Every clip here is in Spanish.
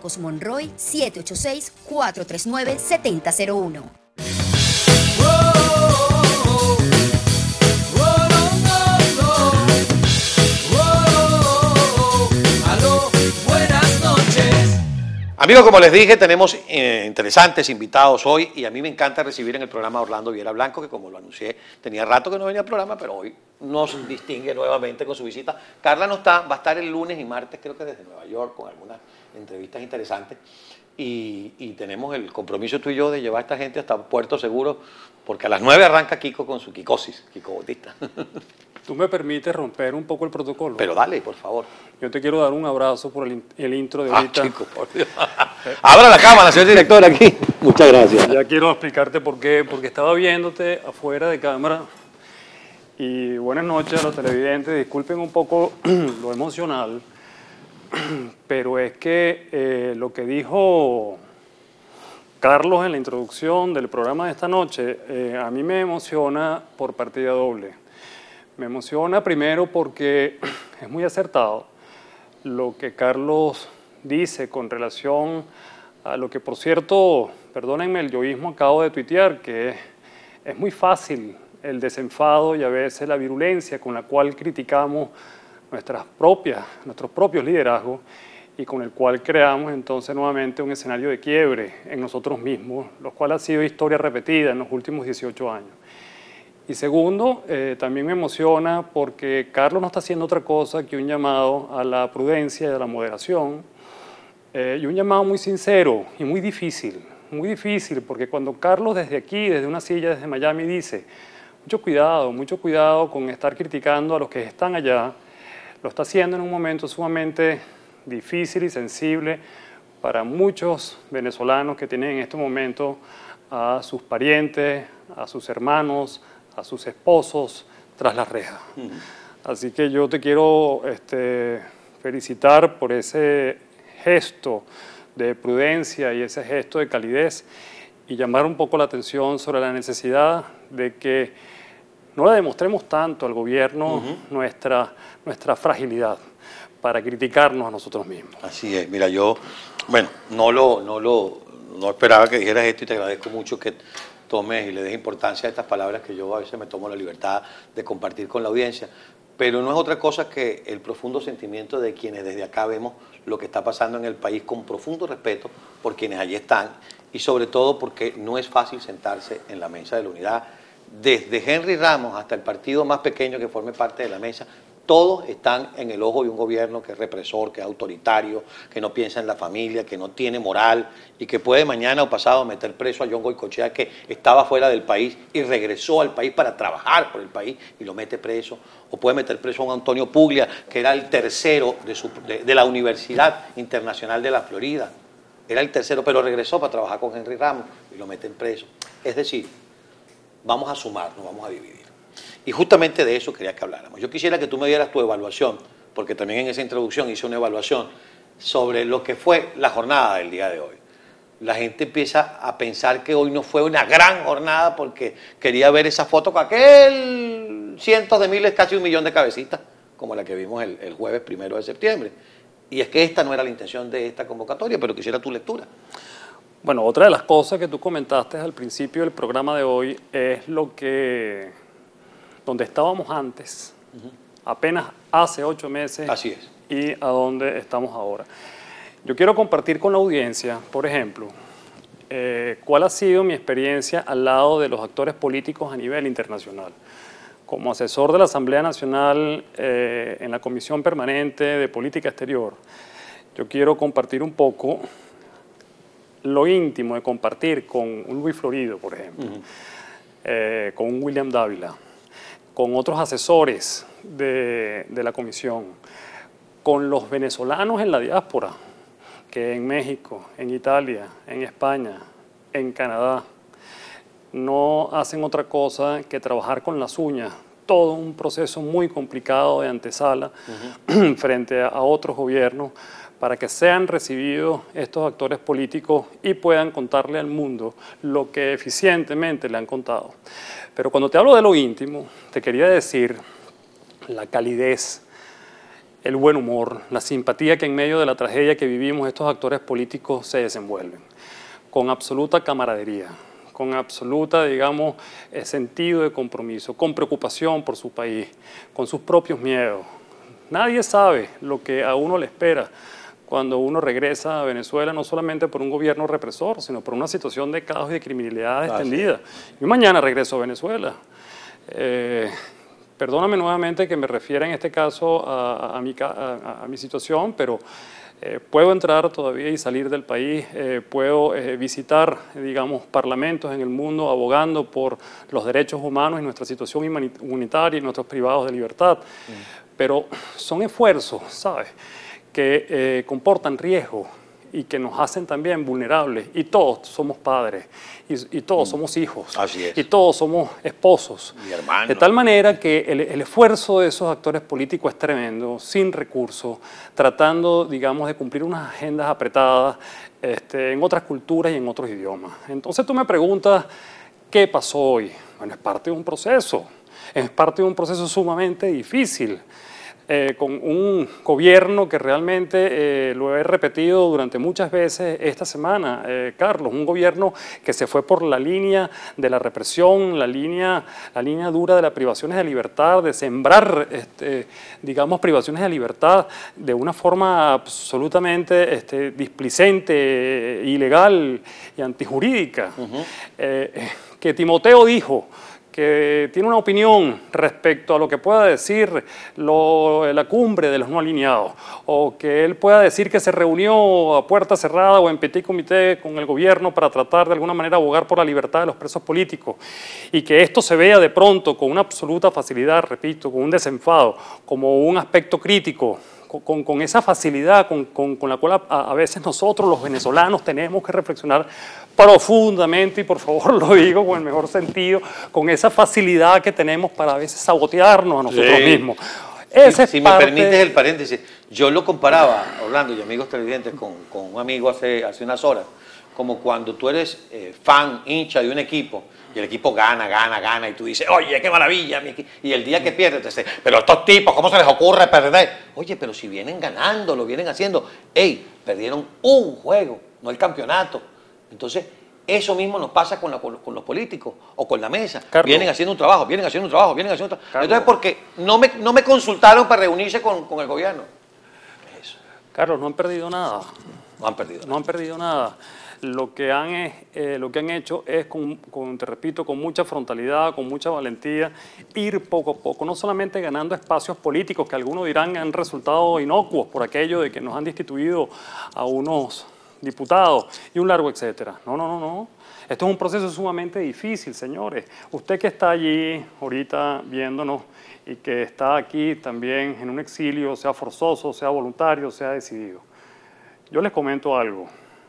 Marcos Monroy, 786-439-7001. Amigos, como les dije, tenemos interesantes invitados hoy y a mí me encanta recibir en el programa a Orlando Viera Blanco, que como lo anuncié, tenía rato que no venía al programa, pero hoy nos distingue nuevamente con su visita. Carla no está, va a estar el lunes y martes, creo que desde Nueva York, con algunas entrevistas interesantes. Y tenemos el compromiso tú y yo de llevar a esta gente hasta Puerto Seguro, porque a las 9 arranca Kiko con su Kikosis, Kiko Bautista. ¿Tú me permites romper un poco el protocolo? Pero dale, por favor. Yo te quiero dar un abrazo por el intro de ahorita. Chico, por Dios. Abra la cámara, señor director, aquí. Muchas gracias. Ya quiero explicarte por qué. Porque estaba viéndote afuera de cámara. Y buenas noches a los televidentes. Disculpen un poco lo emocional, pero es que lo que dijo Carlos en la introducción del programa de esta noche, a mí me emociona por partida doble. Me emociona primero porque es muy acertado lo que Carlos dice con relación a lo que, por cierto, perdónenme el yoísmo, acabo de tuitear, que es muy fácil el desenfado y a veces la virulencia con la cual criticamos nuestros propios liderazgos y con el cual creamos entonces nuevamente un escenario de quiebre en nosotros mismos, lo cual ha sido historia repetida en los últimos 18 años. Y segundo, también me emociona porque Carlos no está haciendo otra cosa que un llamado a la prudencia y a la moderación, y un llamado muy sincero y muy difícil, porque cuando Carlos desde aquí, desde una silla, desde Miami, dice mucho cuidado con estar criticando a los que están allá, lo está haciendo en un momento sumamente difícil y sensible para muchos venezolanos que tienen en este momento a sus parientes, a sus hermanos, a sus esposos tras las rejas. Así que yo te quiero felicitar por ese gesto de prudencia y ese gesto de calidez y llamar un poco la atención sobre la necesidad de que no le demostremos tanto al gobierno nuestra fragilidad para criticarnos a nosotros mismos. Así es, mira, yo, bueno, no esperaba que dijeras esto y te agradezco mucho que tomes y le des importancia a estas palabras que yo a veces me tomo la libertad de compartir con la audiencia, pero no es otra cosa que el profundo sentimiento de quienes desde acá vemos lo que está pasando en el país con profundo respeto por quienes allí están y sobre todo porque no es fácil sentarse en la mesa de la unidad. Desde Henry Ramos hasta el partido más pequeño que forme parte de la mesa, todos están en el ojo de un gobierno que es represor, que es autoritario, que no piensa en la familia, que no tiene moral y que puede mañana o pasado meter preso a John Goycochea, que estaba fuera del país y regresó al país para trabajar por el país y lo mete preso. O puede meter preso a un Antonio Puglia, que era el tercero de la Universidad Internacional de la Florida. Era el tercero, pero regresó para trabajar con Henry Ramos y lo meten preso. Es decir, vamos a sumar, no vamos a dividir. Y justamente de eso quería que habláramos. Yo quisiera que tú me dieras tu evaluación, porque también en esa introducción hice una evaluación sobre lo que fue la jornada del día de hoy. La gente empieza a pensar que hoy no fue una gran jornada porque quería ver esa foto con aquel cientos de miles, casi 1 millón de cabecitas, como la que vimos el jueves 1 de septiembre. Y es que esta no era la intención de esta convocatoria, pero quisiera tu lectura. Bueno, otra de las cosas que tú comentaste al principio del programa de hoy es donde estábamos antes, apenas hace 8 meses. Así es. Y a dónde estamos ahora. Yo quiero compartir con la audiencia, por ejemplo, cuál ha sido mi experiencia al lado de los actores políticos a nivel internacional. Como asesor de la Asamblea Nacional en la Comisión Permanente de Política Exterior, yo quiero compartir un poco lo íntimo de compartir con un Luis Florido, por ejemplo, con un William Dávila, con otros asesores de la comisión, con los venezolanos en la diáspora, que en México, en Italia, en España, en Canadá, no hacen otra cosa que trabajar con las uñas, todo un proceso muy complicado de antesala frente a otros gobiernos para que sean recibidos estos actores políticos y puedan contarle al mundo lo que eficientemente le han contado. Pero cuando te hablo de lo íntimo, te quería decir la calidez, el buen humor, la simpatía que en medio de la tragedia que vivimos estos actores políticos se desenvuelven, con absoluta camaradería, con absoluta, digamos, sentido de compromiso, con preocupación por su país, con sus propios miedos. Nadie sabe lo que a uno le espera cuando uno regresa a Venezuela, no solamente por un gobierno represor, sino por una situación de caos y de criminalidad extendida. Yo mañana regreso a Venezuela. Perdóname nuevamente que me refiera en este caso a mi situación, pero puedo entrar todavía y salir del país, puedo visitar, digamos, parlamentos en el mundo abogando por los derechos humanos y nuestra situación humanitaria y nuestros privados de libertad. Pero son esfuerzos, ¿sabes?, que comportan riesgo y que nos hacen también vulnerables. Y todos somos padres, y todos somos hijos, Así es. y todos somos esposos. Y hermanos. De tal manera que el esfuerzo de esos actores políticos es tremendo, sin recursos, tratando, digamos, de cumplir unas agendas apretadas en otras culturas y en otros idiomas. Entonces tú me preguntas, ¿qué pasó hoy? Bueno, es parte de un proceso. Es parte de un proceso sumamente difícil, con un gobierno que realmente, lo he repetido durante muchas veces esta semana, Carlos, un gobierno que se fue por la línea de la represión, la línea dura de las privaciones de libertad, de sembrar, digamos, privaciones de libertad de una forma absolutamente displicente, ilegal y antijurídica. Que Timoteo dijo que tiene una opinión respecto a lo que pueda decir la cumbre de los no alineados, o que él pueda decir que se reunió a puerta cerrada o en petit comité con el gobierno para tratar de alguna manera abogar por la libertad de los presos políticos, y que esto se vea de pronto con una absoluta facilidad, repito, con un desenfado, como un aspecto crítico, con esa facilidad con la cual a veces nosotros los venezolanos tenemos que reflexionar profundamente, y por favor lo digo con el mejor sentido, con esa facilidad que tenemos para a veces sabotearnos a nosotros mismos. Si me permites el paréntesis, yo lo comparaba, Orlando y amigos televidentes, con un amigo hace unas horas, como cuando tú eres fan, hincha de un equipo, y el equipo gana, y tú dices, oye, qué maravilla, y el día que pierdes, te dices, pero estos tipos, ¿cómo se les ocurre perder? Oye, pero si vienen ganando, lo vienen haciendo, perdieron un juego, no el campeonato. Entonces, eso mismo nos pasa con los políticos o con la mesa. Carlos, vienen haciendo un trabajo. Carlos, entonces, porque no me consultaron para reunirse con el gobierno. Eso. Carlos, no han perdido nada. No han perdido nada. No han perdido nada. Lo que han hecho es, te repito, con mucha frontalidad, con mucha valentía, ir poco a poco, no solamente ganando espacios políticos que algunos dirán han resultado inocuos por aquello de que nos han destituido a unos diputados y un largo etcétera. No. Esto es un proceso sumamente difícil, señores. Usted que está allí ahorita viéndonos y que está aquí también en un exilio, sea forzoso, sea voluntario, sea decidido. Yo les comento algo.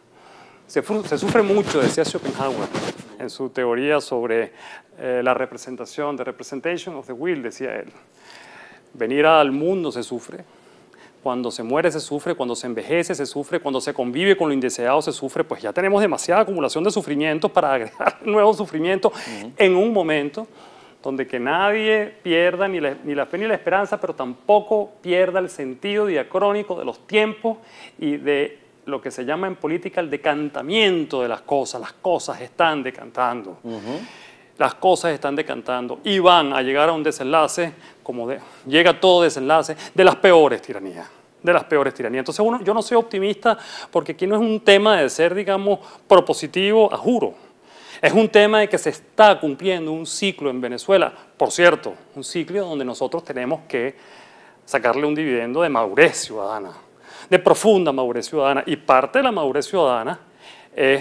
Se sufre mucho, decía Schopenhauer, en su teoría sobre la representación, the representation of the will, decía él. Venir al mundo se sufre, cuando se muere se sufre, cuando se envejece se sufre, cuando se convive con lo indeseado se sufre, pues ya tenemos demasiada acumulación de sufrimientos para agregar nuevos sufrimientos en un momento donde que nadie pierda ni la fe ni la esperanza, pero tampoco pierda el sentido diacrónico de los tiempos y de lo que se llama en política el decantamiento de las cosas. Las cosas están decantando. Las cosas están decantando y van a llegar a un desenlace, llega todo desenlace, de las peores tiranías. Entonces, yo no soy optimista porque aquí no es un tema de ser, digamos, propositivo a juro. Es un tema de que se está cumpliendo un ciclo en Venezuela. Por cierto, un ciclo donde nosotros tenemos que sacarle un dividendo de madurez ciudadana, de profunda madurez ciudadana, y parte de la madurez ciudadana es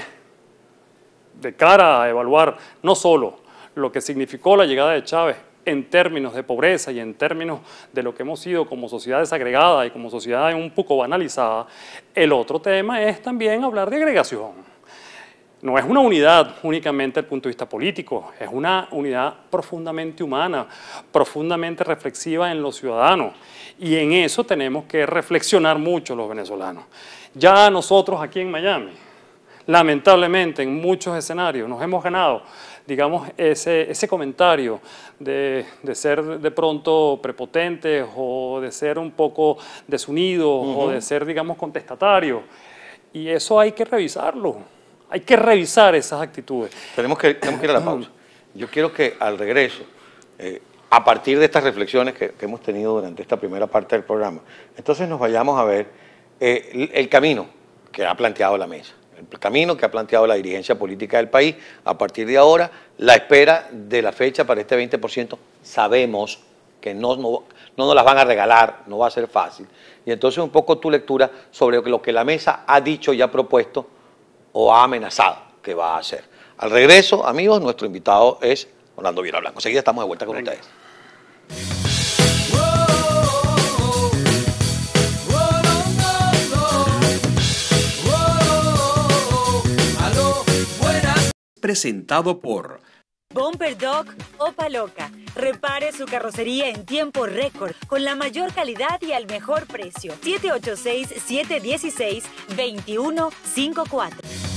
de cara a evaluar no solo lo que significó la llegada de Chávez en términos de pobreza y en términos de lo que hemos sido como sociedad desagregada y como sociedad un poco banalizada, el otro tema es también hablar de agregación. No es una unidad únicamente desde el punto de vista político, es una unidad profundamente humana, profundamente reflexiva en los ciudadanos. Y en eso tenemos que reflexionar mucho los venezolanos. Ya nosotros aquí en Miami, lamentablemente en muchos escenarios nos hemos ganado digamos, ese comentario de ser de pronto prepotentes o de ser un poco desunidos o de ser, digamos, contestatarios. Y eso hay que revisarlo. Hay que revisar esas actitudes. Tenemos que ir a la pausa. Yo quiero que al regreso, a partir de estas reflexiones que hemos tenido durante esta primera parte del programa, entonces nos vayamos a ver el camino que ha planteado la mesa, el camino que ha planteado la dirigencia política del país. A partir de ahora, la espera de la fecha para este 20%, sabemos que no nos las van a regalar, no va a ser fácil. Y entonces un poco tu lectura sobre lo que la mesa ha dicho y ha propuesto o ha amenazado que va a hacer. Al regreso, amigos, nuestro invitado es Orlando Viera Blanco. Enseguida estamos de vuelta con ustedes. Presentado por Bumper Dog Opa Loca. Repare su carrocería en tiempo récord con la mayor calidad y al mejor precio. 786-716-2154.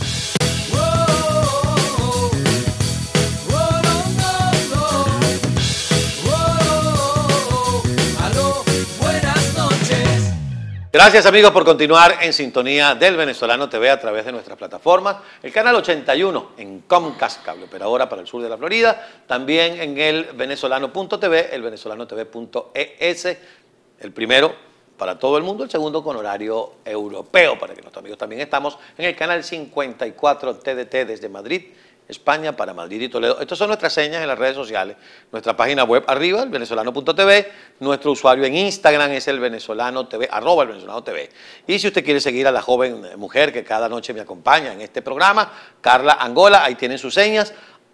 Gracias, amigos, por continuar en sintonía del Venezolano TV a través de nuestras plataformas. El canal 81 en Comcast, cable operadora para el sur de la Florida. También en el venezolano.tv, el venezolano.tv.es. El primero para todo el mundo, el segundo con horario europeo, para que nuestros amigos también estamos en el canal 54 TDT desde Madrid, España, para Madrid y Toledo. Estas son nuestras señas en las redes sociales. Nuestra página web arriba, el venezolano.tv. Nuestro usuario en Instagram es el venezolano TV, @ el venezolano TV. Y si usted quiere seguir a la joven mujer que cada noche me acompaña en este programa, Carla Angola, ahí tienen sus señas.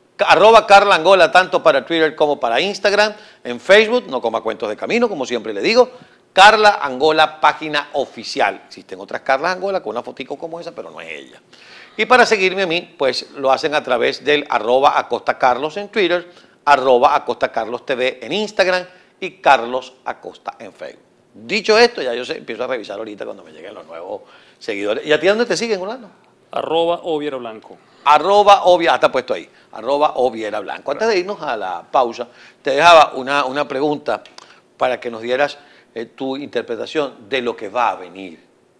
@ Carla Angola, tanto para Twitter como para Instagram. En Facebook, no coma cuentos de camino, como siempre le digo. Carla Angola, página oficial. Existen otras Carlas Angola con una fotico como esa, pero no es ella. Y para seguirme a mí, pues lo hacen a través del @AcostaCarlos en Twitter, @AcostaCarlosTV en Instagram y Carlos Acosta en Facebook. Dicho esto, ya yo empiezo a revisar ahorita cuando me lleguen los nuevos seguidores. ¿Y a ti dónde te siguen, Orlando? @Oviera Blanco. Está puesto ahí, @Oviera Blanco. Antes de irnos a la pausa, te dejaba una pregunta para que nos dieras tu interpretación de lo que va a venir.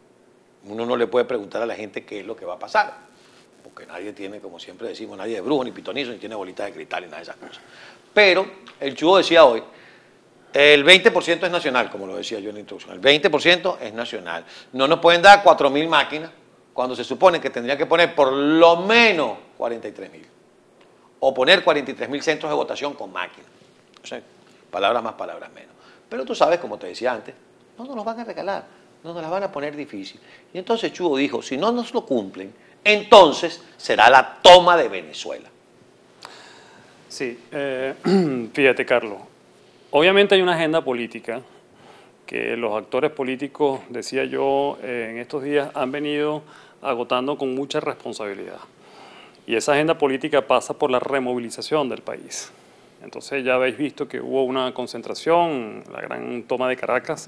Uno no le puede preguntar a la gente qué es lo que va a pasar, porque nadie tiene, como siempre decimos, nadie es brujo, ni pitonizo, ni tiene bolitas de cristal, ni nada de esas cosas. Pero el Chugo decía hoy, el 20% es nacional, como lo decía yo en la introducción, el 20% es nacional. No nos pueden dar 4.000 máquinas, cuando se supone que tendría que poner por lo menos 43.000, o poner 43.000 centros de votación con máquinas. O sea, palabras más, palabras menos. Pero tú sabes, como te decía antes, no nos los van a regalar, no nos las van a poner difícil. Y entonces Chugo dijo, si no nos lo cumplen, entonces será la toma de Venezuela. Sí, fíjate, Carlos, obviamente hay una agenda política que los actores políticos, decía yo, en estos días han venido agotando con mucha responsabilidad. Y esa agenda política pasa por la removilización del país. Entonces ya habéis visto que hubo una concentración, la gran toma de Caracas,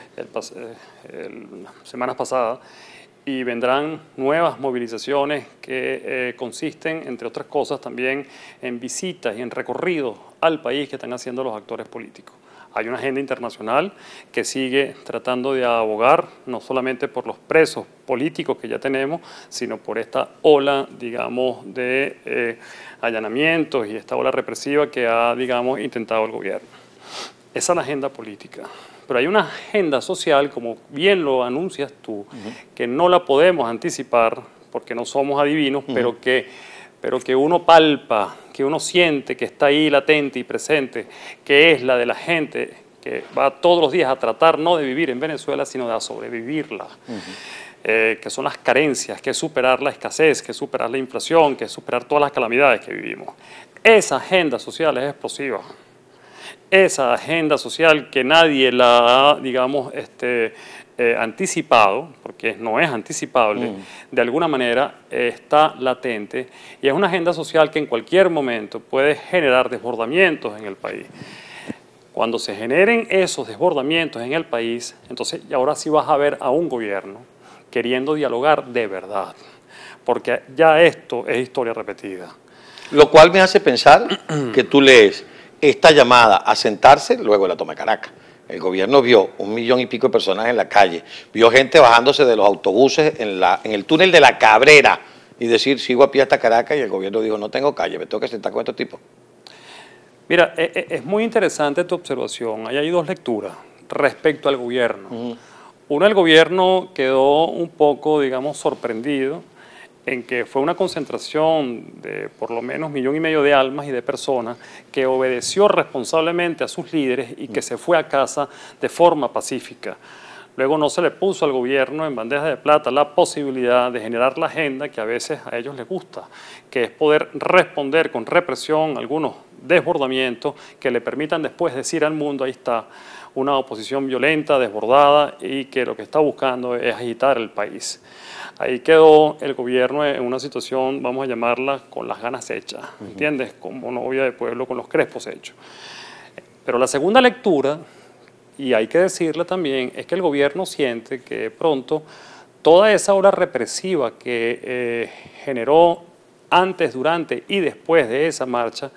semanas pasadas, y vendrán nuevas movilizaciones que consisten, entre otras cosas, también en visitas y en recorridos al país que están haciendo los actores políticos. Hay una agenda internacional que sigue tratando de abogar no solamente por los presos políticos que ya tenemos, sino por esta ola, digamos, de allanamientos y esta ola represiva que ha, digamos, intentado el gobierno. Esa es la agenda política. Pero hay una agenda social, como bien lo anuncias tú, que no la podemos anticipar porque no somos adivinos, pero que uno palpa, que uno siente que está ahí latente y presente, que es la de la gente que va todos los días a tratar no de vivir en Venezuela, sino de sobrevivirla. Que son las carencias, que es superar la escasez, que es superar la inflación, que es superar todas las calamidades que vivimos. Esa agenda social es explosiva. Esa agenda social que nadie la ha, digamos, anticipado, porque no es anticipable, de alguna manera está latente y es una agenda social que en cualquier momento puede generar desbordamientos en el país. Cuando se generen esos desbordamientos en el país, entonces ahora sí vas a ver a un gobierno queriendo dialogar de verdad, porque ya esto es historia repetida. Lo cual me hace pensar que tú lees esta llamada a sentarse luego de la toma de Caracas. El gobierno vio 1 millón y pico de personas en la calle, vio gente bajándose de los autobuses en el túnel de la Cabrera y decir, sigo a pie hasta Caracas, y el gobierno dijo, no tengo calle, me tengo que sentar con estos tipos. Mira, es muy interesante tu observación. Ahí hay dos lecturas respecto al gobierno. Una, el gobierno quedó un poco, digamos, sorprendido en que fue una concentración de por lo menos 1,5 millones de almas y de personas que obedeció responsablemente a sus líderes y que se fue a casa de forma pacífica. Luego no se le puso al gobierno en bandeja de plata la posibilidad de generar la agenda que a veces a ellos les gusta, que es poder responder con represión a algunos desbordamientos que le permitan después decir al mundo, ahí está, una oposición violenta, desbordada y que lo que está buscando es agitar el país. Ahí quedó el gobierno en una situación, vamos a llamarla, con las ganas hechas, ¿entiendes? Como novia de pueblo con los crespos hechos. Pero la segunda lectura, y hay que decirla también, es que el gobierno siente que pronto toda esa ola represiva que generó antes, durante y después de esa marcha,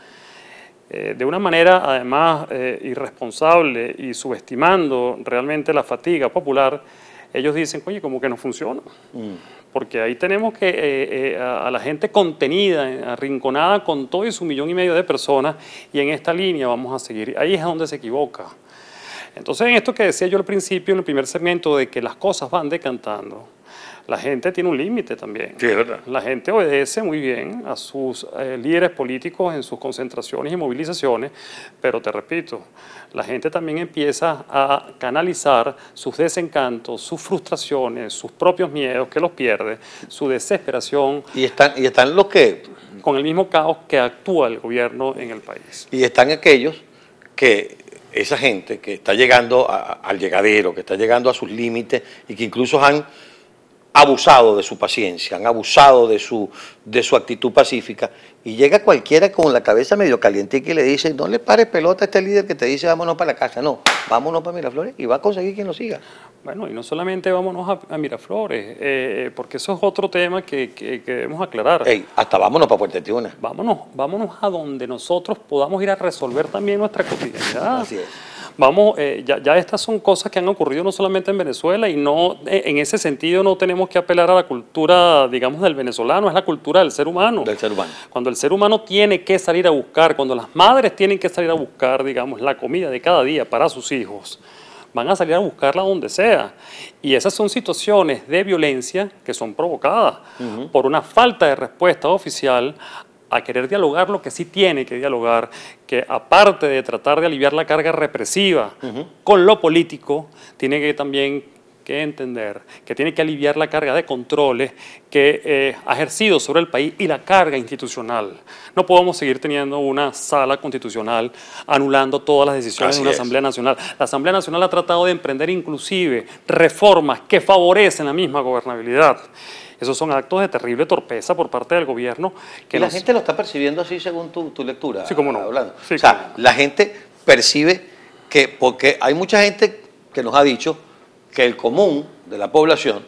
de una manera además irresponsable y subestimando realmente la fatiga popular, ellos dicen, oye, como que no funciona. Porque ahí tenemos que a la gente contenida, arrinconada con todo y su 1,5 millones de personas, y en esta línea vamos a seguir. Ahí es donde se equivoca. Entonces, en esto que decía yo al principio, en el primer segmento, de que las cosas van decantando, la gente tiene un límite también. Sí, es verdad. La gente obedece muy bien a sus líderes políticos en sus concentraciones y movilizaciones, pero te repito, la gente también empieza a canalizar sus desencantos, sus frustraciones, sus propios miedos que los pierde, su desesperación. Y están los que... Con el mismo caos que actúa el gobierno en el país. Y están aquellos que... esa gente que está llegando al llegadero, que está llegando a sus límites y que incluso han abusado de su paciencia, han abusado de su actitud pacífica, y llega cualquiera con la cabeza medio calientica y le dice, no le pares pelota a este líder que te dice vámonos para la casa, no, vámonos para Miraflores, y va a conseguir quien lo siga. Bueno, y no solamente vámonos a Miraflores, porque eso es otro tema que debemos aclarar. Ey, hasta vámonos para Puerto Tiuna. Vámonos a donde nosotros podamos ir a resolver también nuestra cotidianidad. Así es. Vamos, ya estas son cosas que han ocurrido no solamente en Venezuela, y no, en ese sentido no tenemos que apelar a la cultura, digamos, del venezolano, es la cultura del ser humano. Del ser humano. Cuando el ser humano tiene que salir a buscar, cuando las madres tienen que salir a buscar, digamos, la comida de cada día para sus hijos, van a salir a buscarla donde sea. Y esas son situaciones de violencia que son provocadas por una falta de respuesta oficial a querer dialogar lo que sí tiene que dialogar, que aparte de tratar de aliviar la carga represiva con lo político, tiene que también que entender que tiene que aliviar la carga de controles que ha ejercido sobre el país y la carga institucional. No podemos seguir teniendo una sala constitucional anulando todas las decisiones de una Asamblea Nacional. La Asamblea Nacional ha tratado de emprender inclusive reformas que favorecen la misma gobernabilidad. Esos son actos de terrible torpeza por parte del gobierno. Que la gente lo está percibiendo así según tu lectura. Sí, cómo no. Hablando. Sí, o sea, la gente percibe que, porque hay mucha gente que nos ha dicho que el común de la población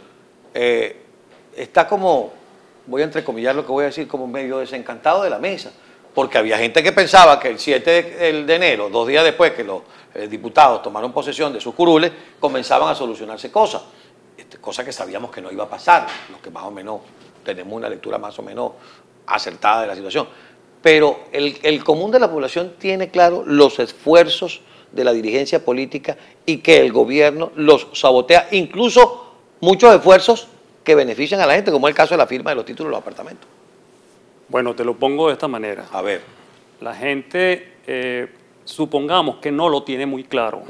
está como, voy a entrecomillar lo que voy a decir, como medio desencantado de la mesa. Porque había gente que pensaba que el 7 de enero, 2 días después que los diputados tomaron posesión de sus curules, comenzaban a solucionarse cosas. Cosa que sabíamos que no iba a pasar, los que más o menos tenemos una lectura más o menos acertada de la situación. Pero el común de la población tiene claro los esfuerzos de la dirigencia política y que el gobierno los sabotea, incluso muchos esfuerzos que benefician a la gente, como es el caso de la firma de los títulos de los apartamentos. Bueno, te lo pongo de esta manera. A ver. La gente, supongamos que no lo tiene muy claro.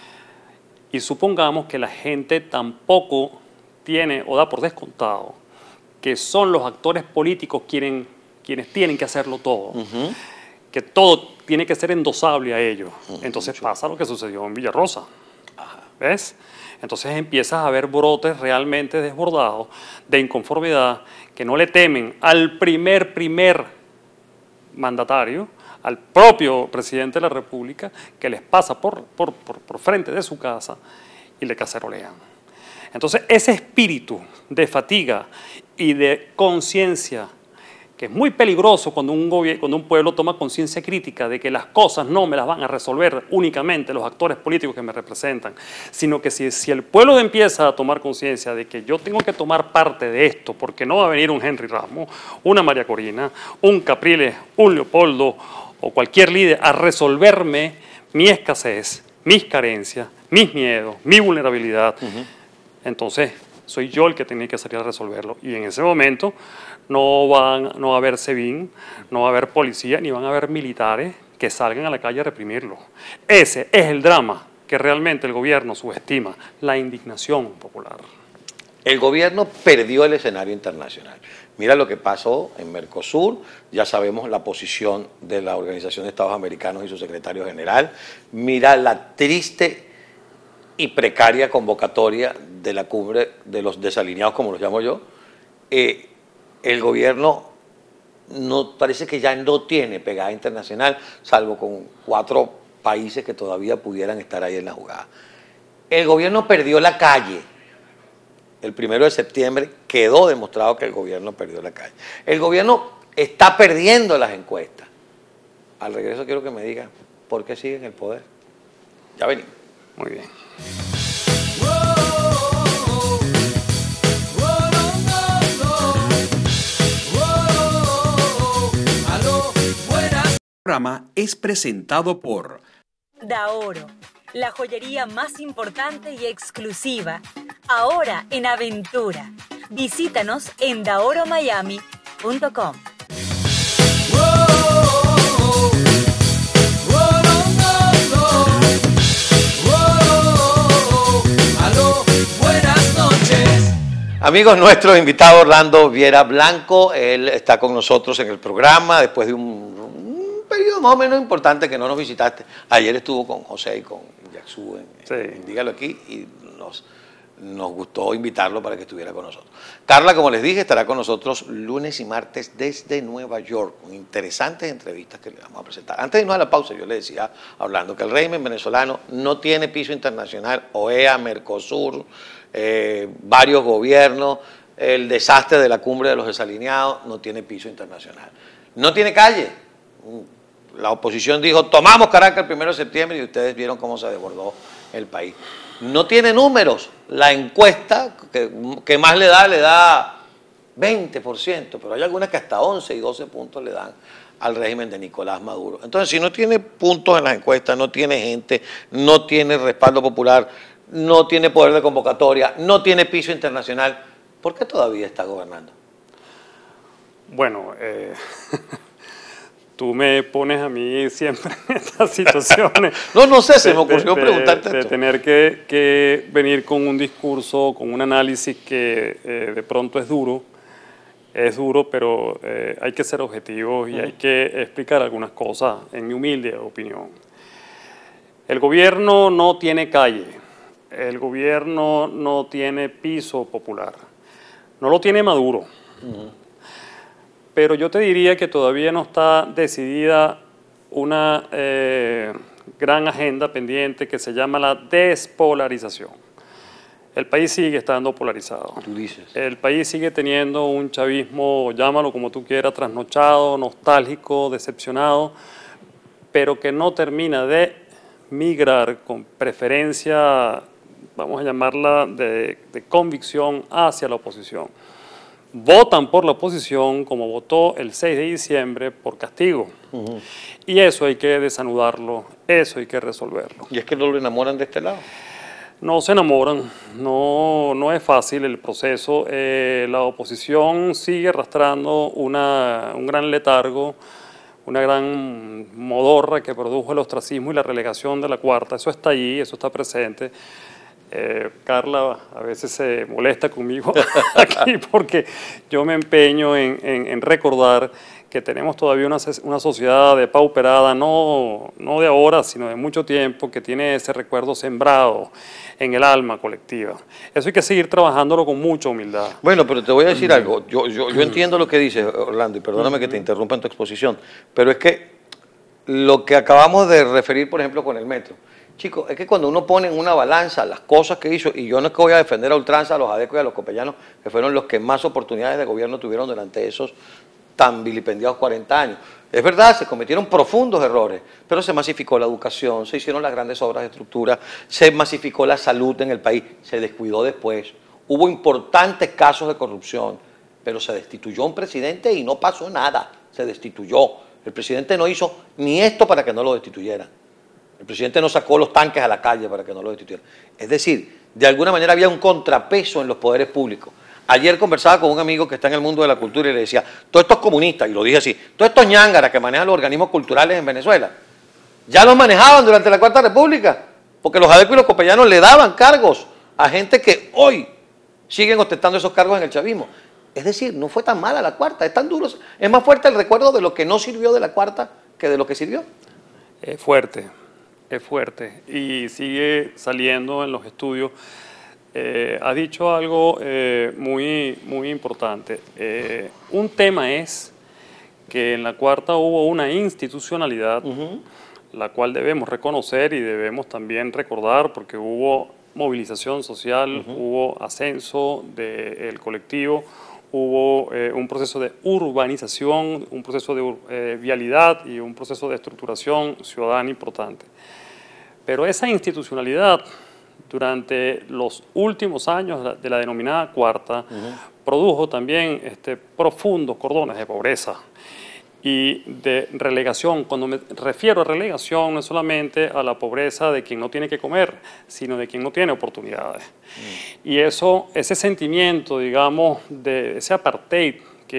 Y supongamos que la gente tampoco tiene o da por descontado que son los actores políticos quienes tienen que hacerlo todo, que todo tiene que ser endosable a ellos. Entonces pasa lo que sucedió en Villarrosa, ¿ves? Entonces empiezas a ver brotes realmente desbordados de inconformidad que no le temen al primer mandatario, al propio presidente de la República, que les pasa por frente de su casa y le cacerolean. Entonces, ese espíritu de fatiga y de conciencia que es muy peligroso cuando cuando un pueblo toma conciencia crítica de que las cosas no me las van a resolver únicamente los actores políticos que me representan, sino que si el pueblo empieza a tomar conciencia de que yo tengo que tomar parte de esto, porque no va a venir un Henry Ramos, una María Corina, un Capriles, un Leopoldo o cualquier líder a resolverme mi escasez, mis carencias, mis miedos, mi vulnerabilidad, entonces soy yo el que tiene que salir a resolverlo. Y en ese momento no va a haber SEBIN, no va a haber policía, ni van a haber militares que salgan a la calle a reprimirlo. Ese es el drama que realmente el gobierno subestima, la indignación popular. El gobierno perdió el escenario internacional. Mira lo que pasó en Mercosur, ya sabemos la posición de la Organización de Estados Americanos y su secretario general. Mira la triste y precaria convocatoria de la cumbre de los desalineados, como los llamo yo. El gobierno parece que ya no tiene pegada internacional, salvo con 4 países que todavía pudieran estar ahí en la jugada. El gobierno perdió la calle. El 1 de septiembre quedó demostrado que el gobierno perdió la calle. El gobierno está perdiendo las encuestas. Al regreso quiero que me digan por qué sigue en el poder. Ya venimos. Muy bien. El programa es presentado por Daoro, la joyería más importante y exclusiva, ahora en Aventura. Visítanos en daoromiami.com. Amigos, nuestro invitado Orlando Viera Blanco, él está con nosotros en el programa después de un periodo más o menos importante que no nos visitaste. Ayer estuvo con José y con Yaxú en Dígalo Aquí y nos gustó invitarlo para que estuviera con nosotros. Carla, como les dije, estará con nosotros lunes y martes desde Nueva York, con interesantes entrevistas que le vamos a presentar. Antes de irnos a la pausa, yo le decía, hablando, que el régimen venezolano no tiene piso internacional, OEA, Mercosur, varios gobiernos, el desastre de la cumbre de los desalineados, no tiene piso internacional. No tiene calle. La oposición dijo, tomamos Caracas el 1 de septiembre y ustedes vieron cómo se desbordó el país. No tiene números. La encuesta que más le da 20%, pero hay algunas que hasta 11 y 12 puntos le dan al régimen de Nicolás Maduro. Entonces, si no tiene puntos en las encuestas, no tiene gente, no tiene respaldo popular, no tiene poder de convocatoria, no tiene piso internacional, ¿por qué todavía está gobernando? Bueno, tú me pones a mí siempre en estas situaciones. No sé, se me ocurrió preguntarte de esto. tener que venir con un discurso, con un análisis que de pronto es duro, pero hay que ser objetivos y hay que explicar algunas cosas, en mi humilde opinión. El gobierno no tiene calle, el gobierno no tiene piso popular, no lo tiene Maduro. Pero yo te diría que todavía no está decidida una gran agenda pendiente que se llama la despolarización. El país sigue estando polarizado. Tú dices. El país sigue teniendo un chavismo, llámalo como tú quieras, trasnochado, nostálgico, decepcionado, pero que no termina de migrar con preferencia, vamos a llamarla, de convicción hacia la oposición. Votan por la oposición como votó el 6 de diciembre por castigo. Y eso hay que desanudarlo, eso hay que resolverlo. ¿Y es que no lo enamoran de este lado? No se enamoran, no es fácil el proceso. La oposición sigue arrastrando un gran letargo, una gran modorra que produjo el ostracismo y la relegación de la cuarta. Eso está allí, eso está presente. Carla a veces se molesta conmigo aquí porque yo me empeño en recordar que tenemos todavía una sociedad depauperada, no de ahora, sino de mucho tiempo, que tiene ese recuerdo sembrado en el alma colectiva. Eso hay que seguir trabajándolo con mucha humildad. Bueno, pero te voy a decir algo. Yo entiendo lo que dices, Orlando, y perdóname que te interrumpa en tu exposición, pero es que lo que acabamos de referir, por ejemplo, con el metro, chicos, es que cuando uno pone en una balanza las cosas que hizo, y yo no es que voy a defender a ultranza a los adecos y a los copellanos, que fueron los que más oportunidades de gobierno tuvieron durante esos tan vilipendiados 40 años. Es verdad, se cometieron profundos errores, pero se masificó la educación, se hicieron las grandes obras de estructura, se masificó la salud en el país, se descuidó después, hubo importantes casos de corrupción, pero se destituyó un presidente y no pasó nada, se destituyó. El presidente no hizo ni esto para que no lo destituyeran. El presidente no sacó los tanques a la calle para que no lo destituyeran. Es decir, de alguna manera había un contrapeso en los poderes públicos. Ayer conversaba con un amigo que está en el mundo de la cultura y le decía, todos estos comunistas, y lo dije así, todos estos ñángaras que manejan los organismos culturales en Venezuela, ya los manejaban durante la Cuarta República, porque los adecos y los copellanos le daban cargos a gente que hoy siguen ostentando esos cargos en el chavismo. Es decir, no fue tan mala la Cuarta, es tan duro, es más fuerte el recuerdo de lo que no sirvió de la Cuarta que de lo que sirvió. Es fuerte y sigue saliendo en los estudios. Ha dicho algo muy importante. Un tema es que en la Cuarta hubo una institucionalidad, la cual debemos reconocer y debemos también recordar, porque hubo movilización social, hubo ascenso del colectivo, hubo un proceso de urbanización, un proceso de vialidad y un proceso de estructuración ciudadana importante. Pero esa institucionalidad durante los últimos años de la denominada Cuarta produjo también profundos cordones de pobreza y de relegación. Cuando me refiero a relegación, no es solamente a la pobreza de quien no tiene que comer, sino de quien no tiene oportunidades. Y ese sentimiento, digamos, de ese apartheid,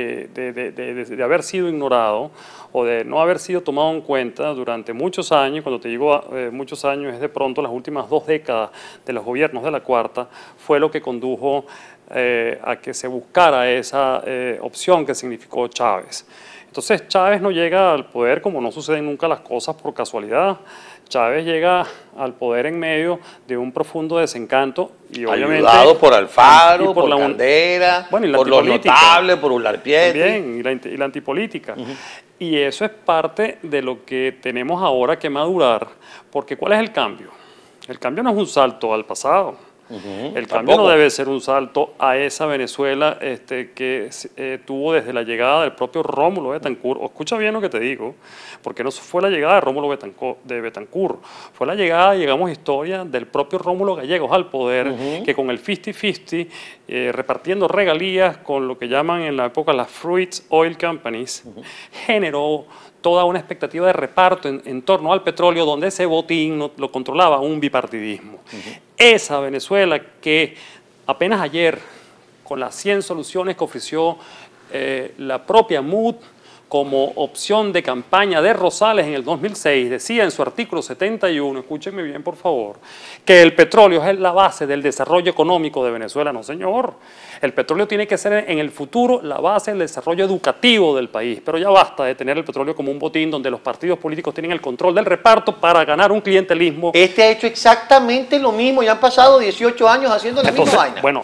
de haber sido ignorado o de no haber sido tomado en cuenta durante muchos años, cuando te digo muchos años, es de pronto las últimas 2 décadas de los gobiernos de la Cuarta, fue lo que condujo a que se buscara esa opción que significó Chávez. Entonces Chávez no llega al poder, como no suceden nunca las cosas por casualidad. Chávez llega al poder en medio de un profundo desencanto y obviamente ayudado por Alfaro, por por Candela, por los notables, por Ularpietri. También, y la antipolítica. Y eso es parte de lo que tenemos ahora que madurar, porque ¿cuál es el cambio? El cambio no es un salto al pasado. El cambio no debe ser un salto a esa Venezuela que tuvo desde la llegada del propio Rómulo Betancourt. Escucha bien lo que te digo, porque no fue la llegada de Rómulo Betancourt, fue la llegada, llegamos a historia, del propio Rómulo Gallegos al poder, que con el 50-50, repartiendo regalías con lo que llaman en la época las Fruits Oil Companies, generó toda una expectativa de reparto en torno al petróleo, donde ese botín lo controlaba un bipartidismo. Esa Venezuela que apenas ayer, con las 100 soluciones que ofreció la propia MUD como opción de campaña de Rosales en el 2006, decía en su artículo 71, escúchenme bien por favor, que el petróleo es la base del desarrollo económico de Venezuela. No, señor. El petróleo tiene que ser en el futuro la base del desarrollo educativo del país, pero ya basta de tener el petróleo como un botín donde los partidos políticos tienen el control del reparto para ganar un clientelismo. Este ha hecho exactamente lo mismo, ya han pasado 18 años haciendo la misma vaina. Bueno,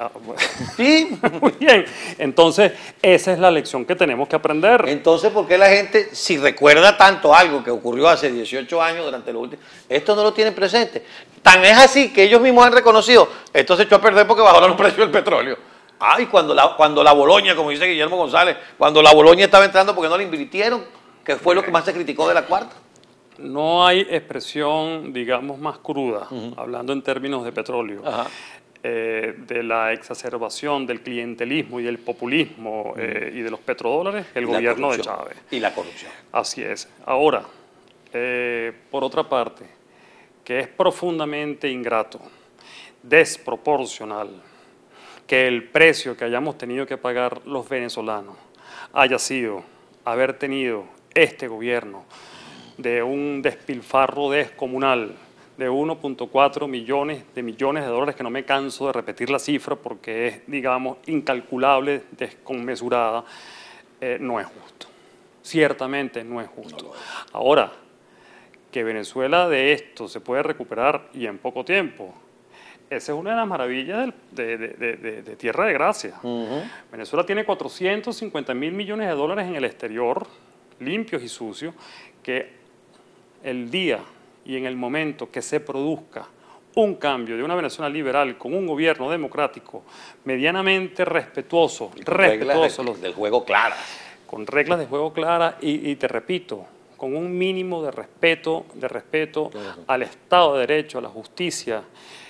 sí. Muy bien. Entonces, esa es la lección que tenemos que aprender. Entonces, ¿por qué la gente, si recuerda tanto algo que ocurrió hace 18 años durante los últimos, esto no lo tienen presente? Tan es así que ellos mismos han reconocido, esto se echó a perder porque bajaron los precios del petróleo. Y cuando la Boloña, como dice Guillermo González, cuando la Boloña estaba entrando porque no la invirtieron, que fue lo que más se criticó de la Cuarta. No hay expresión, digamos, más cruda, hablando en términos de petróleo, de la exacerbación del clientelismo y del populismo y de los petrodólares, el gobierno de Chávez. Y la corrupción. Así es. Ahora, por otra parte, que es profundamente ingrato, desproporcional, que el precio que hayamos tenido que pagar los venezolanos haya sido haber tenido este gobierno de un despilfarro descomunal de 1.4 millones de dólares, que no me canso de repetir la cifra porque es, digamos, incalculable, desconmesurada, no es justo. Ciertamente no es justo. Ahora, que Venezuela de esto se puede recuperar y en poco tiempo, esa es una de las maravillas de Tierra de Gracia. Venezuela tiene 450.000 millones de dólares en el exterior, limpios y sucios, que el día y en el momento que se produzca un cambio de una Venezuela liberal con un gobierno democrático medianamente respetuoso del juego claras, con reglas de juego claras y te repito, con un mínimo de respeto al Estado de Derecho, a la justicia,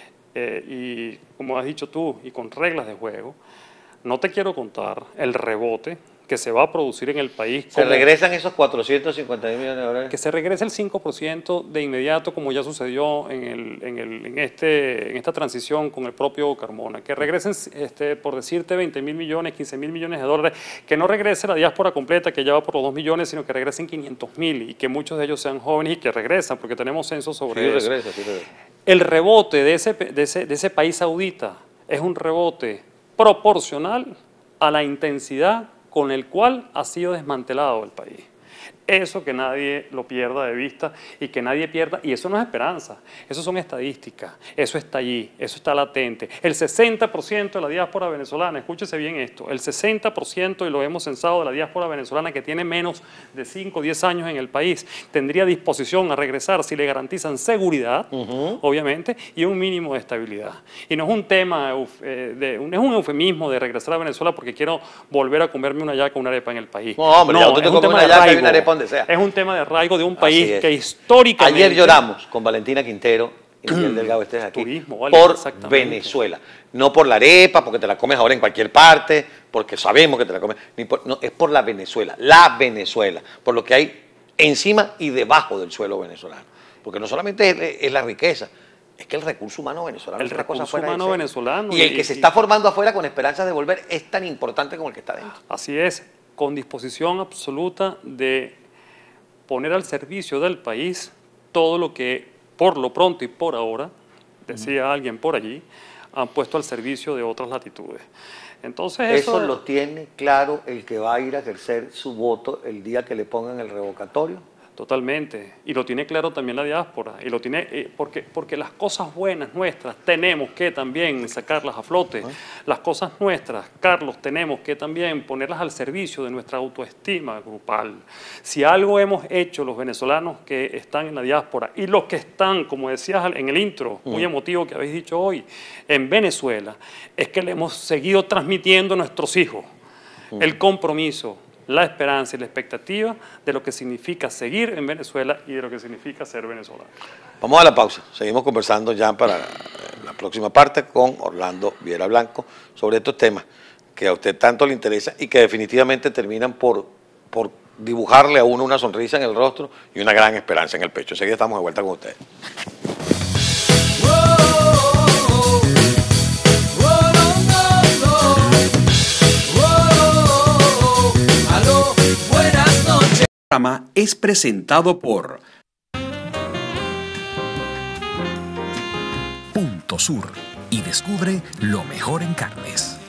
y como has dicho tú, y con reglas de juego, no te quiero contar el rebote que se va a producir en el país. ¿Se regresan esos 450 millones de dólares? Que se regrese el 5% de inmediato, como ya sucedió en esta transición con el propio Carmona. Que regresen, por decirte, 20.000 millones, 15.000 millones de dólares. Que no regrese la diáspora completa, que ya va por los 2 millones, sino que regresen 500.000 y que muchos de ellos sean jóvenes y que regresan, porque tenemos censos sobre eso. Regresa. El rebote de ese país saudita es un rebote proporcional a la intensidad con el cual ha sido desmantelado el país. Eso que nadie lo pierda de vista y que nadie pierda, y eso no es esperanza, eso son estadísticas, eso está allí, eso está latente. El 60% de la diáspora venezolana, escúchese bien esto, el 60%, y lo hemos censado, de la diáspora venezolana que tiene menos de 5 o 10 años en el país, tendría disposición a regresar si le garantizan seguridad, obviamente, y un mínimo de estabilidad. Y no es un tema, no es un eufemismo de regresar a Venezuela porque quiero volver a comerme una yaca o una arepa en el país. No, hombre, ya tú te comes una yaca y una arepa donde sea. Es un tema de arraigo de un país que históricamente... Ayer lloramos con Valentina Quintero y Miguel Delgado Estés aquí turismo, vale, por Venezuela. No por la arepa, porque te la comes ahora en cualquier parte, porque sabemos que te la comes. No, es por la Venezuela, por lo que hay encima y debajo del suelo venezolano. Porque no solamente es la riqueza, es que el recurso humano venezolano es una cosa fuera de serie. Y el que se está formando afuera con esperanzas de volver es tan importante como el que está dentro. Así es, con disposición absoluta de poner al servicio del país todo lo que por lo pronto y por ahora, decía alguien por allí, han puesto al servicio de otras latitudes. Entonces eso lo tiene claro el que va a ir a ejercer su voto el día que le pongan el revocatorio. Totalmente, y lo tiene claro también la diáspora, y lo tiene porque las cosas buenas nuestras tenemos que también sacarlas a flote. Las cosas nuestras, Carlos, tenemos que también ponerlas al servicio de nuestra autoestima grupal. Si algo hemos hecho los venezolanos que están en la diáspora y los que están, como decías en el intro, muy emotivo que habéis dicho hoy, en Venezuela, es que le hemos seguido transmitiendo a nuestros hijos el compromiso, la esperanza y la expectativa de lo que significa seguir en Venezuela y de lo que significa ser venezolano. Vamos a la pausa. Seguimos conversando ya para la próxima parte con Orlando Viera Blanco sobre estos temas que a usted tanto le interesan y que definitivamente terminan por dibujarle a uno una sonrisa en el rostro y una gran esperanza en el pecho. Enseguida estamos de vuelta con ustedes. Programa es presentado por Punto Sur y descubre lo mejor en carnes.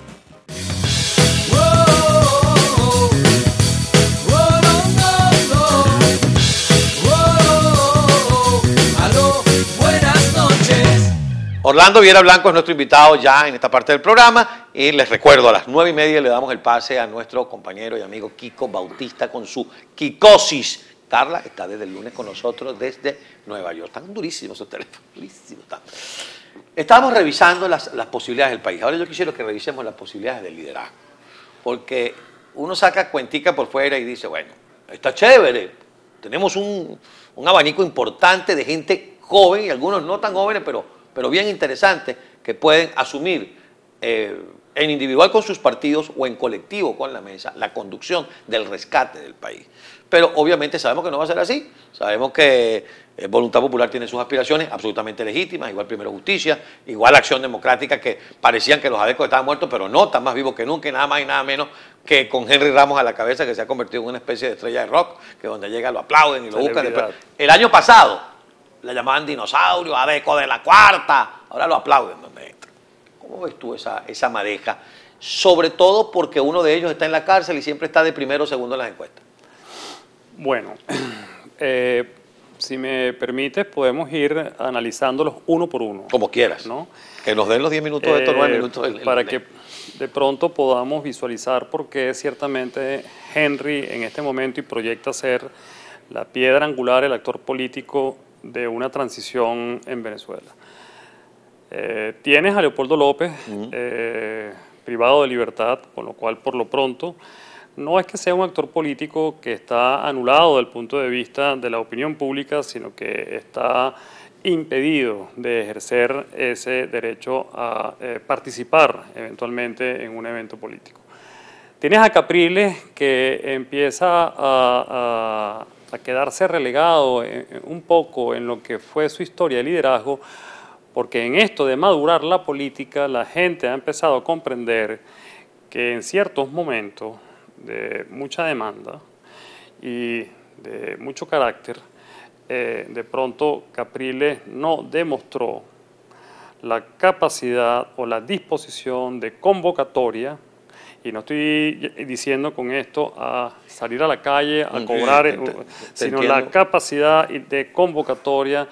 Buenas noches. Orlando Viera Blanco es nuestro invitado ya en esta parte del programa y les recuerdo, a las 9:30 le damos el pase a nuestro compañero y amigo Kiko Bautista con su Kikosis. Carla está desde el lunes con nosotros desde Nueva York. Están durísimos esos teléfonos, durísimos. Estábamos revisando las posibilidades del país. Ahora yo quisiera que revisemos las posibilidades del liderazgo, porque uno saca cuentica por fuera y dice, bueno, está chévere, tenemos un abanico importante de gente joven y algunos no tan jóvenes, pero bien interesantes, que pueden asumir en individual con sus partidos o en colectivo con la mesa la conducción del rescate del país. Pero obviamente sabemos que no va a ser así, sabemos que Voluntad Popular tiene sus aspiraciones absolutamente legítimas, igual Primero Justicia, igual Acción Democrática, que parecían que los adecos estaban muertos, pero no, están más vivos que nunca, y nada más y nada menos que con Henry Ramos a la cabeza, que se ha convertido en una especie de estrella de rock, que donde llega lo aplauden y lo buscan. Después, el año pasado la llamaban dinosaurio, adeco de la cuarta, ahora lo aplauden donde entra. ¿Cómo ves tú esa madeja? Sobre todo porque uno de ellos está en la cárcel y siempre está de primero o segundo en las encuestas. Bueno, si me permites, podemos ir analizándolos uno por uno. Como quieras, ¿no? Que nos den los 10 minutos de estos 9 minutos. Para que de pronto podamos visualizar por qué ciertamente Henry en este momento y proyecta ser la piedra angular, el actor político de una transición en Venezuela. Tienes a Leopoldo López, privado de libertad, con lo cual por lo pronto no es que sea un actor político que está anulado del punto de vista de la opinión pública, sino que está impedido de ejercer ese derecho a participar eventualmente en un evento político. Tienes a Capriles, que empieza a quedarse relegado un poco en lo que fue su historia de liderazgo, porque en esto de madurar la política, la gente ha empezado a comprender que en ciertos momentos de mucha demanda y de mucho carácter, de pronto Capriles no demostró la capacidad o la disposición de convocatoria, y no estoy diciendo con esto a salir a la calle a cobrar, sino la capacidad de convocatoria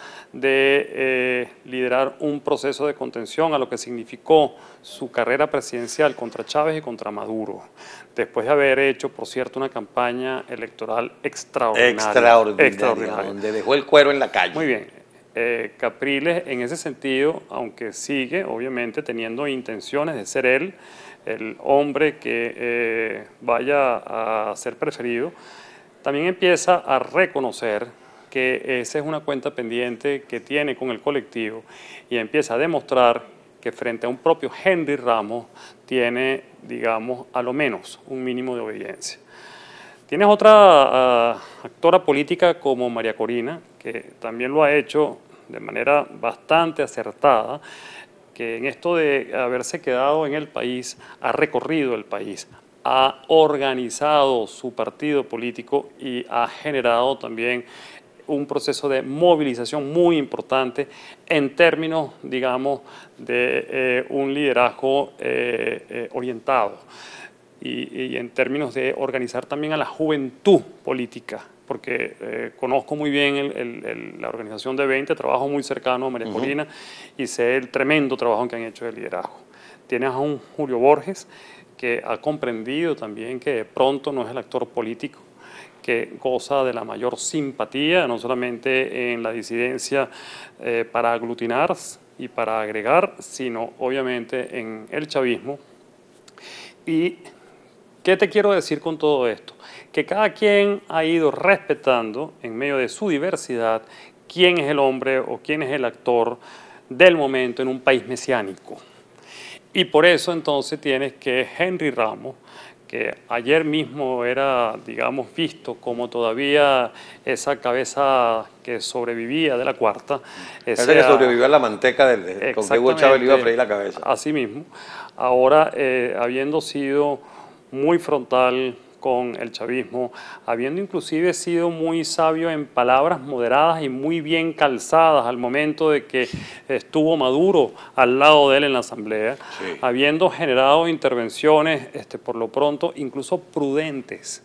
de liderar un proceso de contención a lo que significó su carrera presidencial contra Chávez y contra Maduro, después de haber hecho, por cierto, una campaña electoral extraordinaria, donde dejó el cuero en la calle. Muy bien. Capriles, en ese sentido, aunque sigue, obviamente, teniendo intenciones de ser él, el hombre que vaya a ser preferido, también empieza a reconocer que esa es una cuenta pendiente que tiene con el colectivo y empieza a demostrar que frente a un propio Henry Ramos tiene, digamos, a lo menos un mínimo de obediencia. Tienes otra actora política como María Corina, que también lo ha hecho de manera bastante acertada, que en esto de haberse quedado en el país, ha recorrido el país, ha organizado su partido político y ha generado también un proceso de movilización muy importante en términos, digamos, de un liderazgo orientado y en términos de organizar también a la juventud política, porque conozco muy bien la organización de 20, trabajo muy cercano a María Corina y sé el tremendo trabajo que han hecho de liderazgo. Tienes a un Julio Borges que ha comprendido también que de pronto no es el actor político, que goza de la mayor simpatía, no solamente en la disidencia para aglutinar y para agregar, sino obviamente en el chavismo. ¿Y qué te quiero decir con todo esto? Que cada quien ha ido respetando, en medio de su diversidad, quién es el hombre o quién es el actor del momento en un país mesiánico. Y por eso entonces tienes que Henry Ramos, que ayer mismo era, digamos, visto como todavía esa cabeza que sobrevivía de la cuarta. Ese que sobrevivió a la manteca con que Hugo Chávez le iba a freír la cabeza. Así mismo. Ahora, habiendo sido muy frontal con el chavismo, habiendo inclusive sido muy sabio en palabras moderadas y muy bien calzadas al momento de que estuvo Maduro al lado de él en la asamblea, habiendo generado intervenciones por lo pronto incluso prudentes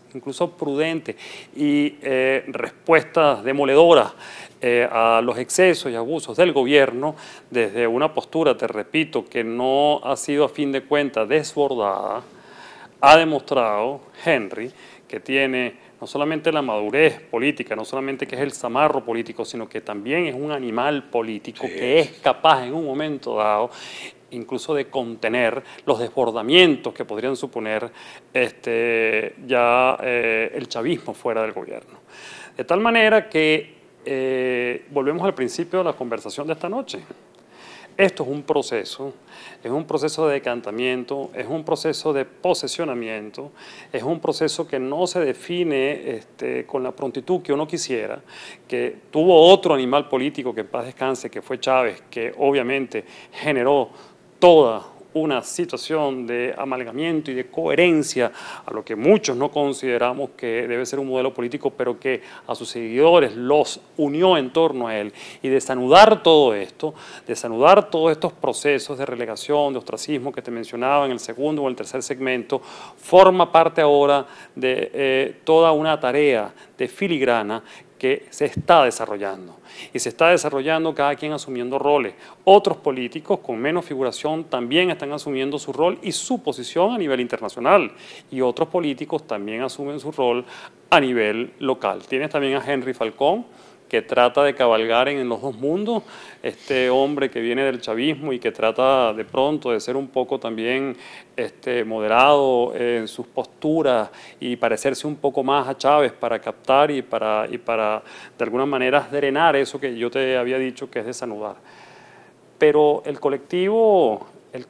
y respuestas demoledoras a los excesos y abusos del gobierno desde una postura, te repito, que no ha sido a fin de cuentas desbordada. Ha demostrado Henry que tiene no solamente la madurez política, no solamente que es el zamarro político, sino que también es un animal político que es capaz en un momento dado incluso de contener los desbordamientos que podrían suponer el chavismo fuera del gobierno. De tal manera que volvemos al principio de la conversación de esta noche. Esto es un proceso de decantamiento, es un proceso de posesionamiento, es un proceso que no se define con la prontitud que uno quisiera, que tuvo otro animal político que en paz descanse, que fue Chávez, que obviamente generó toda una situación de amalgamiento y de coherencia a lo que muchos no consideramos que debe ser un modelo político, pero que a sus seguidores los unió en torno a él. Y desanudar todo esto, desanudar todos estos procesos de relegación, de ostracismo que te mencionaba en el segundo o el tercer segmento, forma parte ahora de toda una tarea de filigrana que se está desarrollando. Y se está desarrollando cada quien asumiendo roles. Otros políticos con menos figuración también están asumiendo su rol y su posición a nivel internacional. Y otros políticos también asumen su rol a nivel local. Tienes también a Henry Falcón, que trata de cabalgar en los dos mundos, este hombre que viene del chavismo y que trata de pronto de ser un poco también moderado en sus posturas y parecerse un poco más a Chávez para captar y para de alguna manera drenar eso que yo te había dicho que es desanudar. Pero el colectivo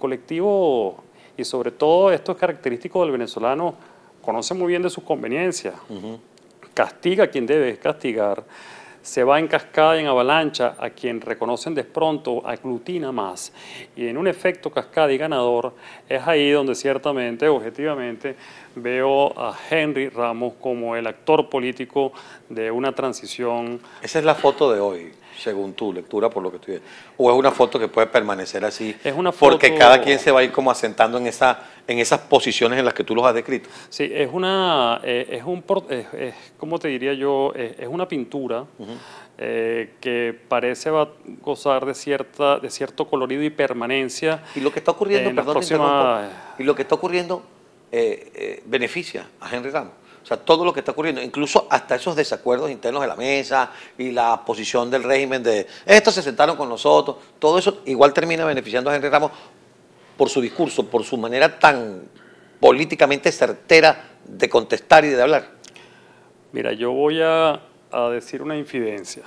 y sobre todo esto es característico del venezolano, conoce muy bien de sus conveniencias, castiga a quien debe castigar, se va en cascada y en avalancha a quien reconocen de pronto, aglutina más. Y en un efecto cascada y ganador es ahí donde ciertamente, objetivamente, veo a Henry Ramos como el actor político de una transición. Esa es la foto de hoy, según tu lectura, por lo que estoy viendo. ¿O es una foto que puede permanecer así? Es una foto, porque cada quien se va a ir como asentando en esas posiciones en las que tú los has descrito. Sí, ¿cómo te diría yo? Es una pintura que parece va a gozar de cierto colorido y permanencia. Y lo que está ocurriendo, perdón, te próxima... interrumpo, y lo que está ocurriendo beneficia a Henry Ramos. O sea, todo lo que está ocurriendo, incluso hasta esos desacuerdos internos de la mesa y la posición del régimen de estos se sentaron con nosotros, todo eso igual termina beneficiando a Henry Ramos por su discurso, por su manera tan políticamente certera de contestar y de hablar. Mira, yo voy a decir una infidencia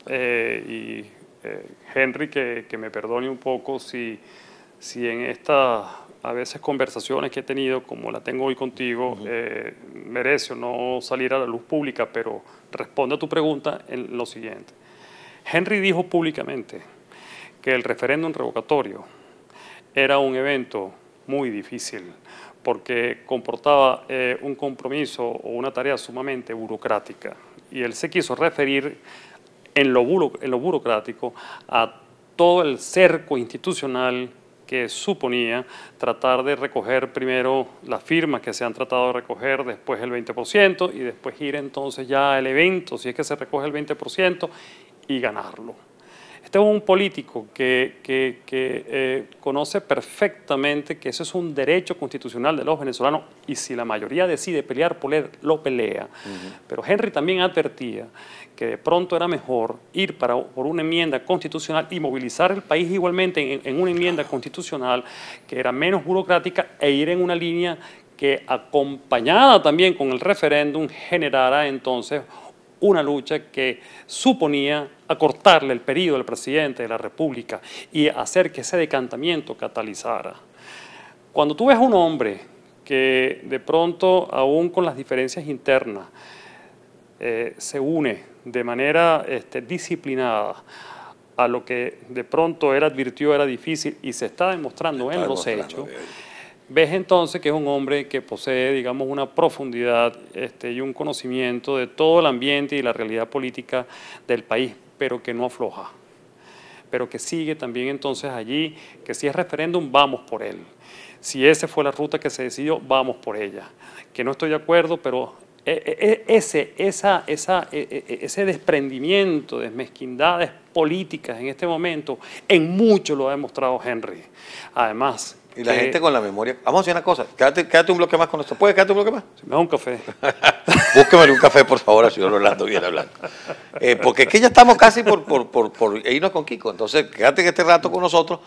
Henry que me perdone un poco si en estas a veces conversaciones que he tenido, como la tengo hoy contigo, merece o no salir a la luz pública, pero responde a tu pregunta en lo siguiente. Henry dijo públicamente que el referéndum revocatorio era un evento muy difícil porque comportaba un compromiso o una tarea sumamente burocrática. Y él se quiso referir en lo burocrático a todo el cerco institucional que suponía tratar de recoger primero las firmas que se han tratado de recoger, después el 20% y después ir entonces ya al evento, si es que se recoge el 20%, y ganarlo. Este es un político que conoce perfectamente que eso es un derecho constitucional de los venezolanos y si la mayoría decide pelear por él, lo pelea. Pero Henry también advertía que de pronto era mejor ir por una enmienda constitucional y movilizar el país igualmente en una enmienda constitucional que era menos burocrática e ir en una línea que acompañada también con el referéndum generara entonces una lucha que suponía acortarle el periodo al presidente de la República y hacer que ese decantamiento catalizara. Cuando tú ves a un hombre que de pronto, aún con las diferencias internas, se une de manera disciplinada a lo que de pronto él advirtió era difícil y se está demostrando en los hechos, ves entonces que es un hombre que posee, digamos, una profundidad y un conocimiento de todo el ambiente y la realidad política del país, pero que no afloja, pero que sigue también entonces allí, que si es referéndum, vamos por él. Si esa fue la ruta que se decidió, vamos por ella. Que no estoy de acuerdo, pero ese desprendimiento de mezquindades políticas en este momento, en mucho lo ha demostrado Henry. Además, y la gente con la memoria. Vamos a hacer una cosa. Quédate un bloque más con esto. ¿Puedes quedarte un bloque más? Si me da un café. Búsquemele un café, por favor, al señor Orlando viene hablando. Porque es que ya estamos casi por irnos con Kiko. Entonces, quédate en este rato con nosotros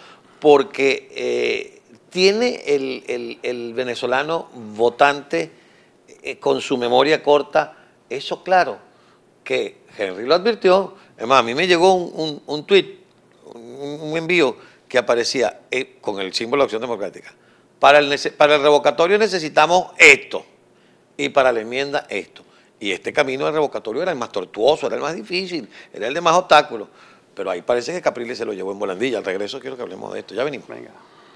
porque tiene el venezolano votante con su memoria corta eso claro, que Henry lo advirtió. Además, a mí me llegó un tuit, un envío que aparecía con el símbolo de Acción Democrática. Para el revocatorio necesitamos esto y para la enmienda esto. Y este camino del revocatorio era el más tortuoso, era el más difícil, era el de más obstáculos. Pero ahí parece que Capriles se lo llevó en volandilla. Al regreso quiero que hablemos de esto. Ya venimos. Venga.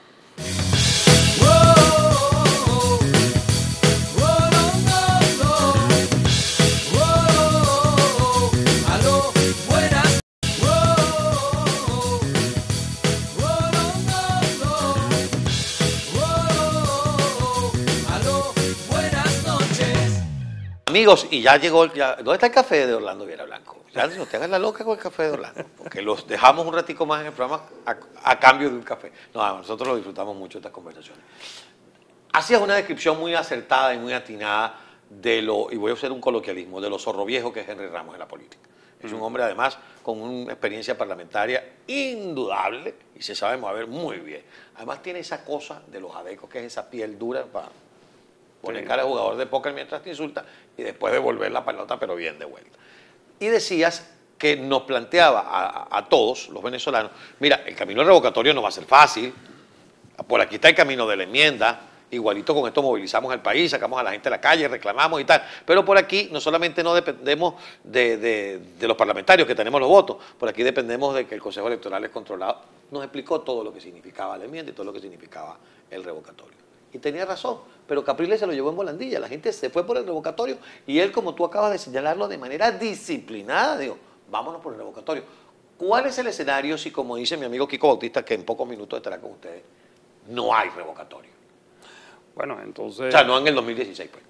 Amigos, y ya llegó, ¿dónde está el café de Orlando Viera Blanco? Ya no te hagas la loca con el café de Orlando, porque los dejamos un ratico más en el programa a cambio de un café. No, nosotros lo disfrutamos mucho estas conversaciones. Hacías una descripción muy acertada y muy atinada de y voy a usar un coloquialismo, de lo zorro viejo que es Henry Ramos en la política. Es un hombre además con una experiencia parlamentaria indudable y se sabe mover muy bien. Además tiene esa cosa de los adecos, que es esa piel dura para poner cara de jugador de póker mientras te insulta y después devolver la pelota pero bien de vuelta. Y decías que nos planteaba a todos los venezolanos, mira, el camino revocatorio no va a ser fácil, por aquí está el camino de la enmienda, igualito con esto movilizamos al país, sacamos a la gente a la calle, reclamamos y tal, pero por aquí no solamente no dependemos de los parlamentarios que tenemos los votos, por aquí dependemos de que el Consejo Electoral es controlado. Nos explicó todo lo que significaba la enmienda y todo lo que significaba el revocatorio. Y tenía razón, pero Capriles se lo llevó en volandilla, la gente se fue por el revocatorio y él, como tú acabas de señalarlo, de manera disciplinada, dijo, vámonos por el revocatorio. ¿Cuál es el escenario si, como dice mi amigo Kiko Bautista, que en pocos minutos estará con ustedes, no hay revocatorio? Bueno, entonces... O sea, no en el 2016, pues.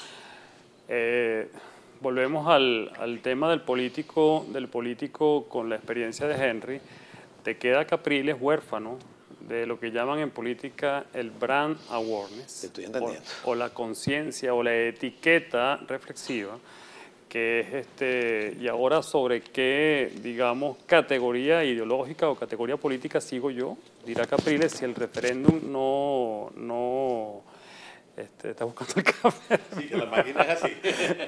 Volvemos al tema del político con la experiencia de Henry. Te queda Capriles huérfano de lo que llaman en política el brand awareness. Estoy entendiendo. O la conciencia o la etiqueta reflexiva, que es y ahora sobre qué, digamos, categoría ideológica o categoría política sigo yo, dirá Capriles, si el referéndum no está buscando el café. Sí, que la máquina es así.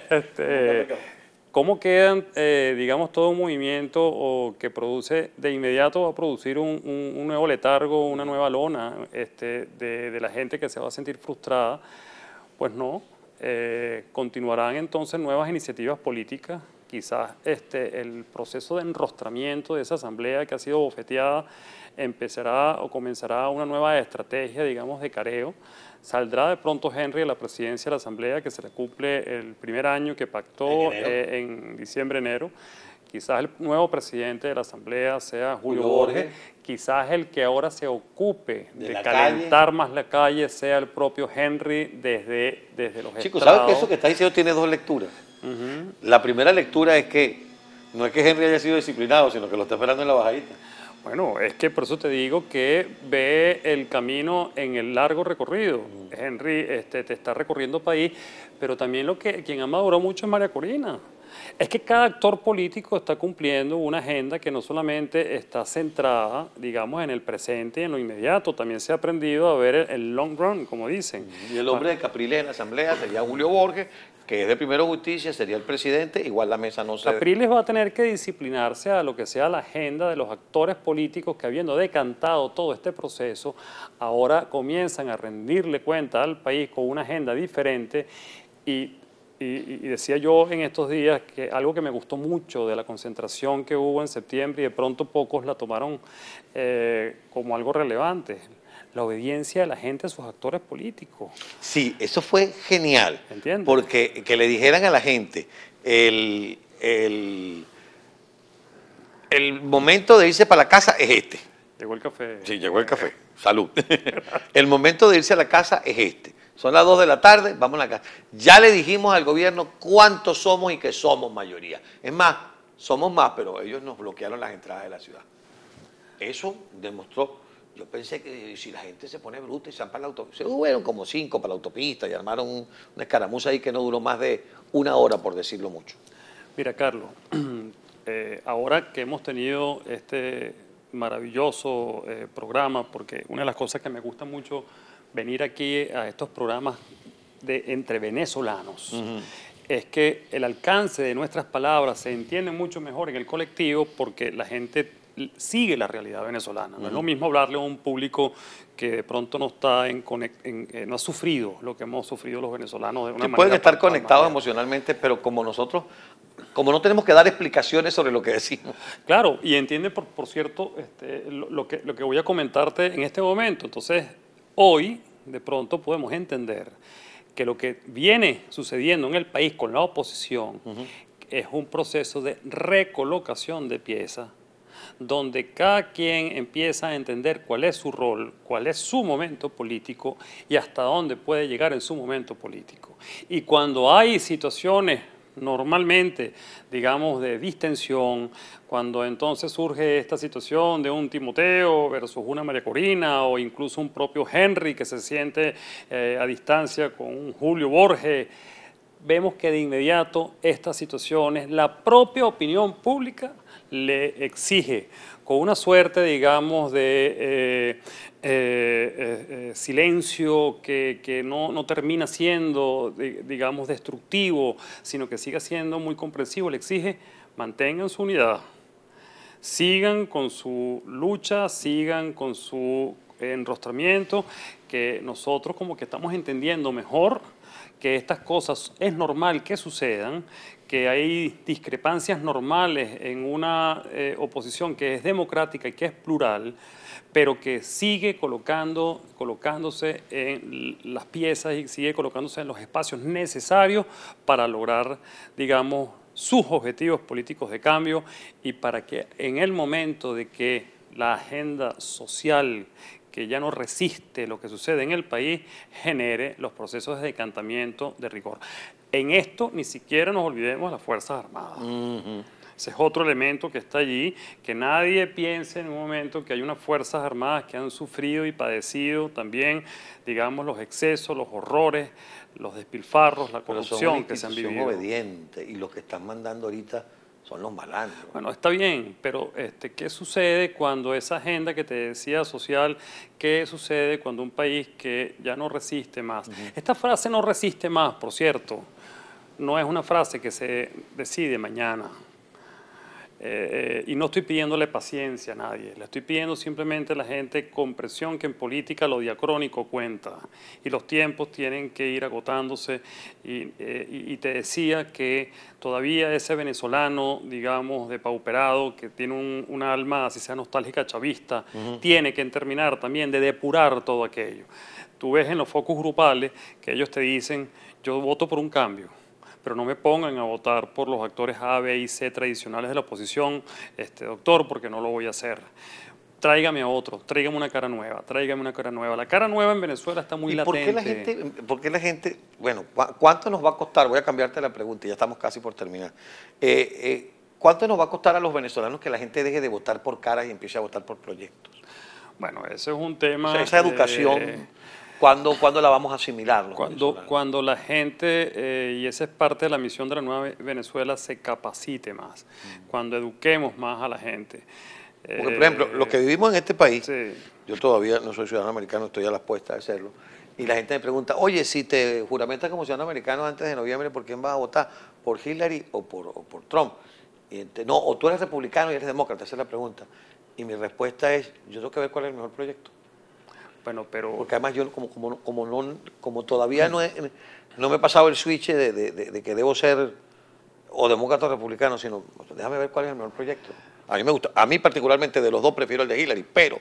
¿Cómo quedan, digamos, todo un movimiento o que produce, de inmediato va a producir un nuevo letargo, una nueva lona de la gente que se va a sentir frustrada? Pues no, continuarán entonces nuevas iniciativas políticas, quizás el proceso de enrostramiento de esa asamblea que ha sido bofeteada empezará o comenzará una nueva estrategia, digamos, de careo. Saldrá de pronto Henry a la presidencia de la Asamblea, que se le cumple el primer año que pactó en diciembre, enero. Quizás el nuevo presidente de la Asamblea sea Julio Borges. Quizás el que ahora se ocupe de calentar más la calle sea el propio Henry desde los Chicos, estrados. ¿sabes que eso que estás diciendo tiene dos lecturas? La primera lectura es que no es que Henry haya sido disciplinado, sino que lo está esperando en la bajadita. Bueno, es que por eso te digo que ve el camino en el largo recorrido. Henry te está recorriendo país, pero también quien ha madurado mucho es María Corina. Es que cada actor político está cumpliendo una agenda que no solamente está centrada, digamos, en el presente y en lo inmediato, también se ha aprendido a ver el long run, como dicen. Y el hombre de Capriles en la Asamblea sería Julio Borges, que es de Primero Justicia, sería el presidente, igual la mesa no se... Capriles va a tener que disciplinarse a lo que sea la agenda de los actores políticos que, habiendo decantado todo este proceso, ahora comienzan a rendirle cuenta al país con una agenda diferente. Y decía yo en estos días que algo que me gustó mucho de la concentración que hubo en septiembre y de pronto pocos la tomaron como algo relevante, la obediencia de la gente a sus actores políticos. Sí, eso fue genial. ¿Entiendes? Porque que le dijeran a la gente el momento de irse para la casa es este. Llegó el café. Sí, llegó el café. Salud. El momento de irse a la casa es este. Son las 2 de la tarde, vamos a la casa. Ya le dijimos al gobierno cuántos somos y que somos mayoría. Es más, somos más, pero ellos nos bloquearon las entradas de la ciudad. Eso demostró. Yo pensé que si la gente se pone bruta y se van para la autopista, se hubieron como 5 para la autopista y armaron una escaramuza ahí que no duró más de 1 hora, por decirlo mucho. Mira, Carlos, ahora que hemos tenido este maravilloso programa, porque una de las cosas que me gusta mucho venir aquí a estos programas entre venezolanos, es que el alcance de nuestras palabras se entiende mucho mejor en el colectivo porque la gente sigue la realidad venezolana. No es lo mismo hablarle a un público que de pronto no está no ha sufrido lo que hemos sufrido los venezolanos de una manera. Pueden estar conectados emocionalmente, pero como nosotros, como no tenemos que dar explicaciones sobre lo que decimos. Claro, y entiende, por cierto, lo que voy a comentarte en este momento. Entonces, hoy, de pronto, podemos entender que lo que viene sucediendo en el país con la oposición es un proceso de recolocación de piezas, donde cada quien empieza a entender cuál es su rol, cuál es su momento político y hasta dónde puede llegar en su momento político. Y cuando hay situaciones normalmente, digamos, de distensión, cuando entonces surge esta situación de un Timoteo versus una María Corina o incluso un propio Henry que se siente a distancia con un Julio Borges, vemos que de inmediato estas situaciones, la propia opinión pública le exige con una suerte, digamos, de silencio que no termina siendo, digamos, destructivo, sino que siga siendo muy comprensivo, le exige mantengan su unidad, sigan con su lucha, sigan con su enrostramiento, que nosotros como que estamos entendiendo mejor que estas cosas es normal que sucedan, que hay discrepancias normales en una oposición que es democrática y que es plural, pero que sigue colocándose en las piezas y sigue colocándose en los espacios necesarios para lograr, digamos, sus objetivos políticos de cambio y para que en el momento de que la agenda social que ya no resiste lo que sucede en el país, genere los procesos de decantamiento de rigor. En esto ni siquiera nos olvidemos de las Fuerzas Armadas. Ese es otro elemento que está allí, que nadie piense en un momento que hay unas Fuerzas Armadas que han sufrido y padecido también, digamos, los excesos, los horrores, los despilfarros, la corrupción que se han vivido. Obediente, y los que están mandando ahorita son los malandros. Bueno, está bien, pero ¿qué sucede cuando esa agenda que te decía social, qué sucede cuando un país que ya no resiste más? Esta frase no resiste más, por cierto, no es una frase que se decide mañana. Y no estoy pidiéndole paciencia a nadie, le estoy pidiendo simplemente a la gente comprensión que en política lo diacrónico cuenta y los tiempos tienen que ir agotándose y te decía que todavía ese venezolano, digamos, depauperado, que tiene un alma, así sea nostálgica, chavista, tiene que terminar también de depurar todo aquello. Tú ves en los focus grupales que ellos te dicen, yo voto por un cambio, pero no me pongan a votar por los actores A, B y C tradicionales de la oposición, doctor, porque no lo voy a hacer. Tráigame a otro, tráigame una cara nueva, tráigame una cara nueva. La cara nueva en Venezuela está muy latente. ¿Por qué la gente, bueno, cuánto nos va a costar? Voy a cambiarte la pregunta, ya estamos casi por terminar. ¿Cuánto nos va a costar a los venezolanos que la gente deje de votar por caras y empiece a votar por proyectos? Bueno, ese es un tema... O sea, esa educación... ¿Cuándo la vamos a asimilar? Cuando la gente, y esa es parte de la misión de la Nueva Venezuela, se capacite más, cuando eduquemos más a la gente. Porque, por ejemplo, los que vivimos en este país, sí. Yo todavía no soy ciudadano americano, estoy a las puestas de serlo, y la gente me pregunta, oye, si te juramentas como ciudadano americano antes de noviembre, ¿por quién vas a votar? ¿Por Hillary o por Trump? No, o tú eres republicano y eres demócrata, esa es la pregunta. Y mi respuesta es, yo tengo que ver cuál es el mejor proyecto. Bueno, pero... Porque además yo como todavía no me he pasado el switch de que debo ser o demócrata o republicano, sino déjame ver cuál es el mejor proyecto. A mí me gusta, a mí particularmente de los dos prefiero el de Hillary, pero...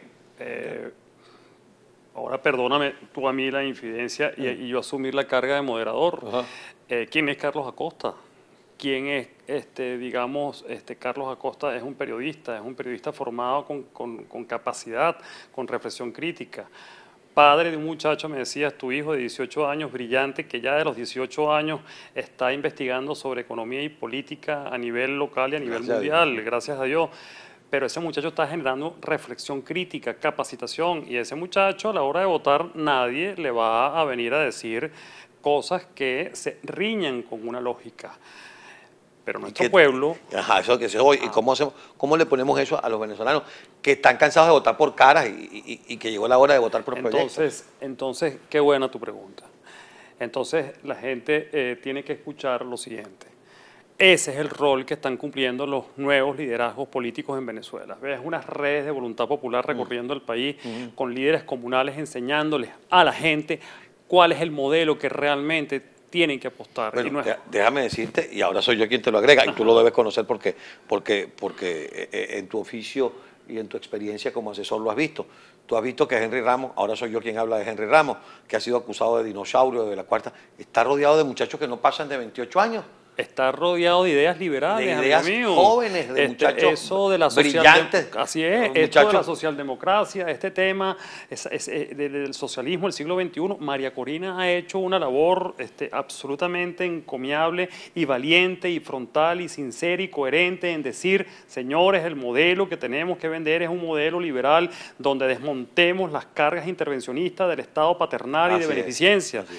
ahora perdóname tú a mí la infidencia y yo asumir la carga de moderador. ¿Quién es Carlos Acosta? ¿Quién es, digamos, Carlos Acosta? Es un periodista formado con capacidad, con reflexión crítica. Padre de un muchacho, me decías, tu hijo de 18 años, brillante, que ya de los 18 años está investigando sobre economía y política a nivel local y a nivel mundial, gracias a Dios. Pero ese muchacho está generando reflexión crítica, capacitación, y ese muchacho a la hora de votar nadie le va a venir a decir cosas que se riñan con una lógica. Pero nuestro pueblo... Ajá, eso que se oye. ¿Y cómo le ponemos eso a los venezolanos que están cansados de votar por caras y que llegó la hora de votar por proyectos? Entonces, qué buena tu pregunta. Entonces, la gente tiene que escuchar lo siguiente. Ese es el rol que están cumpliendo los nuevos liderazgos políticos en Venezuela. Ves unas redes de voluntad popular recorriendo el país con líderes comunales enseñándoles a la gente cuál es el modelo que realmente tienen que apostar. Bueno, no déjame decirte, y ahora soy yo quien te lo agrega, y tú lo debes conocer porque en tu oficio y en tu experiencia como asesor lo has visto. Tú has visto que Henry Ramos, ahora soy yo quien habla de Henry Ramos, que ha sido acusado de dinosaurio, de la cuarta, está rodeado de muchachos que no pasan de 28 años. Está rodeado de ideas liberales, de ideas jóvenes, de muchachos eso de la brillantes. Así es, esto de la socialdemocracia, este tema del socialismo del siglo XXI. María Corina ha hecho una labor absolutamente encomiable y valiente y frontal y sincera y coherente en decir, señores, el modelo que tenemos que vender es un modelo liberal donde desmontemos las cargas intervencionistas del Estado paternal y de beneficencia.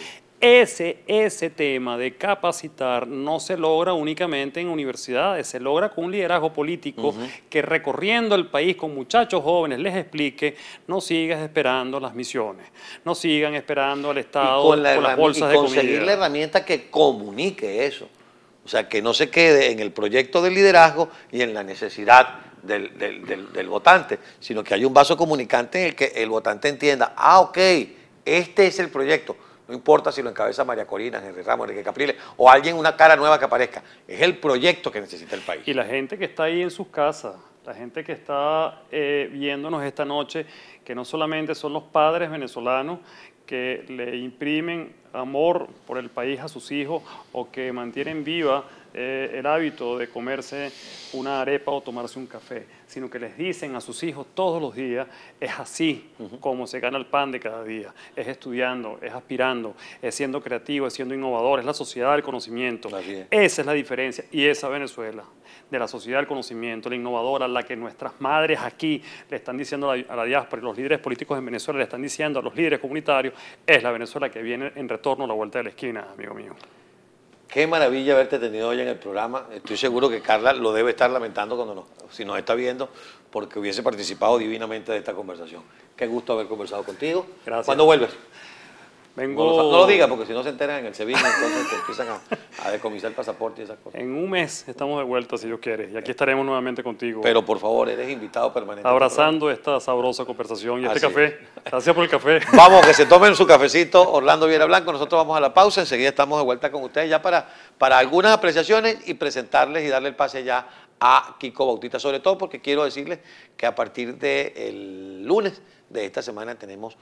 ese tema de capacitar no se logra únicamente en universidades, se logra con un liderazgo político que recorriendo el país con muchachos jóvenes les explique, no sigas esperando las misiones, no sigan esperando al Estado con las bolsas de comida. Conseguir la herramienta que comunique eso. O sea, que no se quede en el proyecto del liderazgo y en la necesidad del votante, sino que haya un vaso comunicante en el que el votante entienda, ok, este es el proyecto. No importa si lo encabeza María Corina, Henry Ramos, Enrique Capriles o alguien, una cara nueva que aparezca. Es el proyecto que necesita el país. Y la gente que está ahí en sus casas, la gente que está viéndonos esta noche, que no solamente son los padres venezolanos que le imprimen amor por el país a sus hijos o que mantienen viva el hábito de comerse una arepa o tomarse un café, sino que les dicen a sus hijos todos los días, es así como se gana el pan de cada día, es estudiando, es aspirando, es siendo creativo, es siendo innovador, es la sociedad del conocimiento. Esa es la diferencia y esa Venezuela, de la sociedad del conocimiento, la innovadora, la que nuestras madres aquí le están diciendo a la diáspora y los líderes políticos en Venezuela le están diciendo a los líderes comunitarios, es la Venezuela que viene en retorno a la vuelta de la esquina, amigo mío. Qué maravilla haberte tenido hoy en el programa. Estoy seguro que Carla lo debe estar lamentando si nos está viendo, porque hubiese participado divinamente de esta conversación. Qué gusto haber conversado contigo. Gracias. ¿Cuándo vuelves? Vengo... No lo digas, porque si no se enteran en el SEBIN, entonces te empiezan a decomisar el pasaporte y esas cosas. En un mes estamos de vuelta, si Dios quiere, y aquí estaremos nuevamente contigo. Pero por favor, eres invitado permanente. Abrazando esta sabrosa conversación y este café. Gracias por el café. Vamos, que se tomen su cafecito, Orlando Viera Blanco. Nosotros vamos a la pausa, enseguida estamos de vuelta con ustedes ya para algunas apreciaciones y presentarles y darle el pase ya a Kiko Bautista, sobre todo porque quiero decirles que a partir del lunes de esta semana tenemos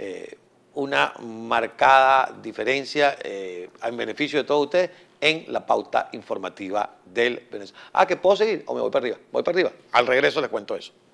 una marcada diferencia en beneficio de todos ustedes en la pauta informativa del Venezuela. ¿Que puedo seguir o me voy para arriba? Voy para arriba. Al regreso les cuento eso.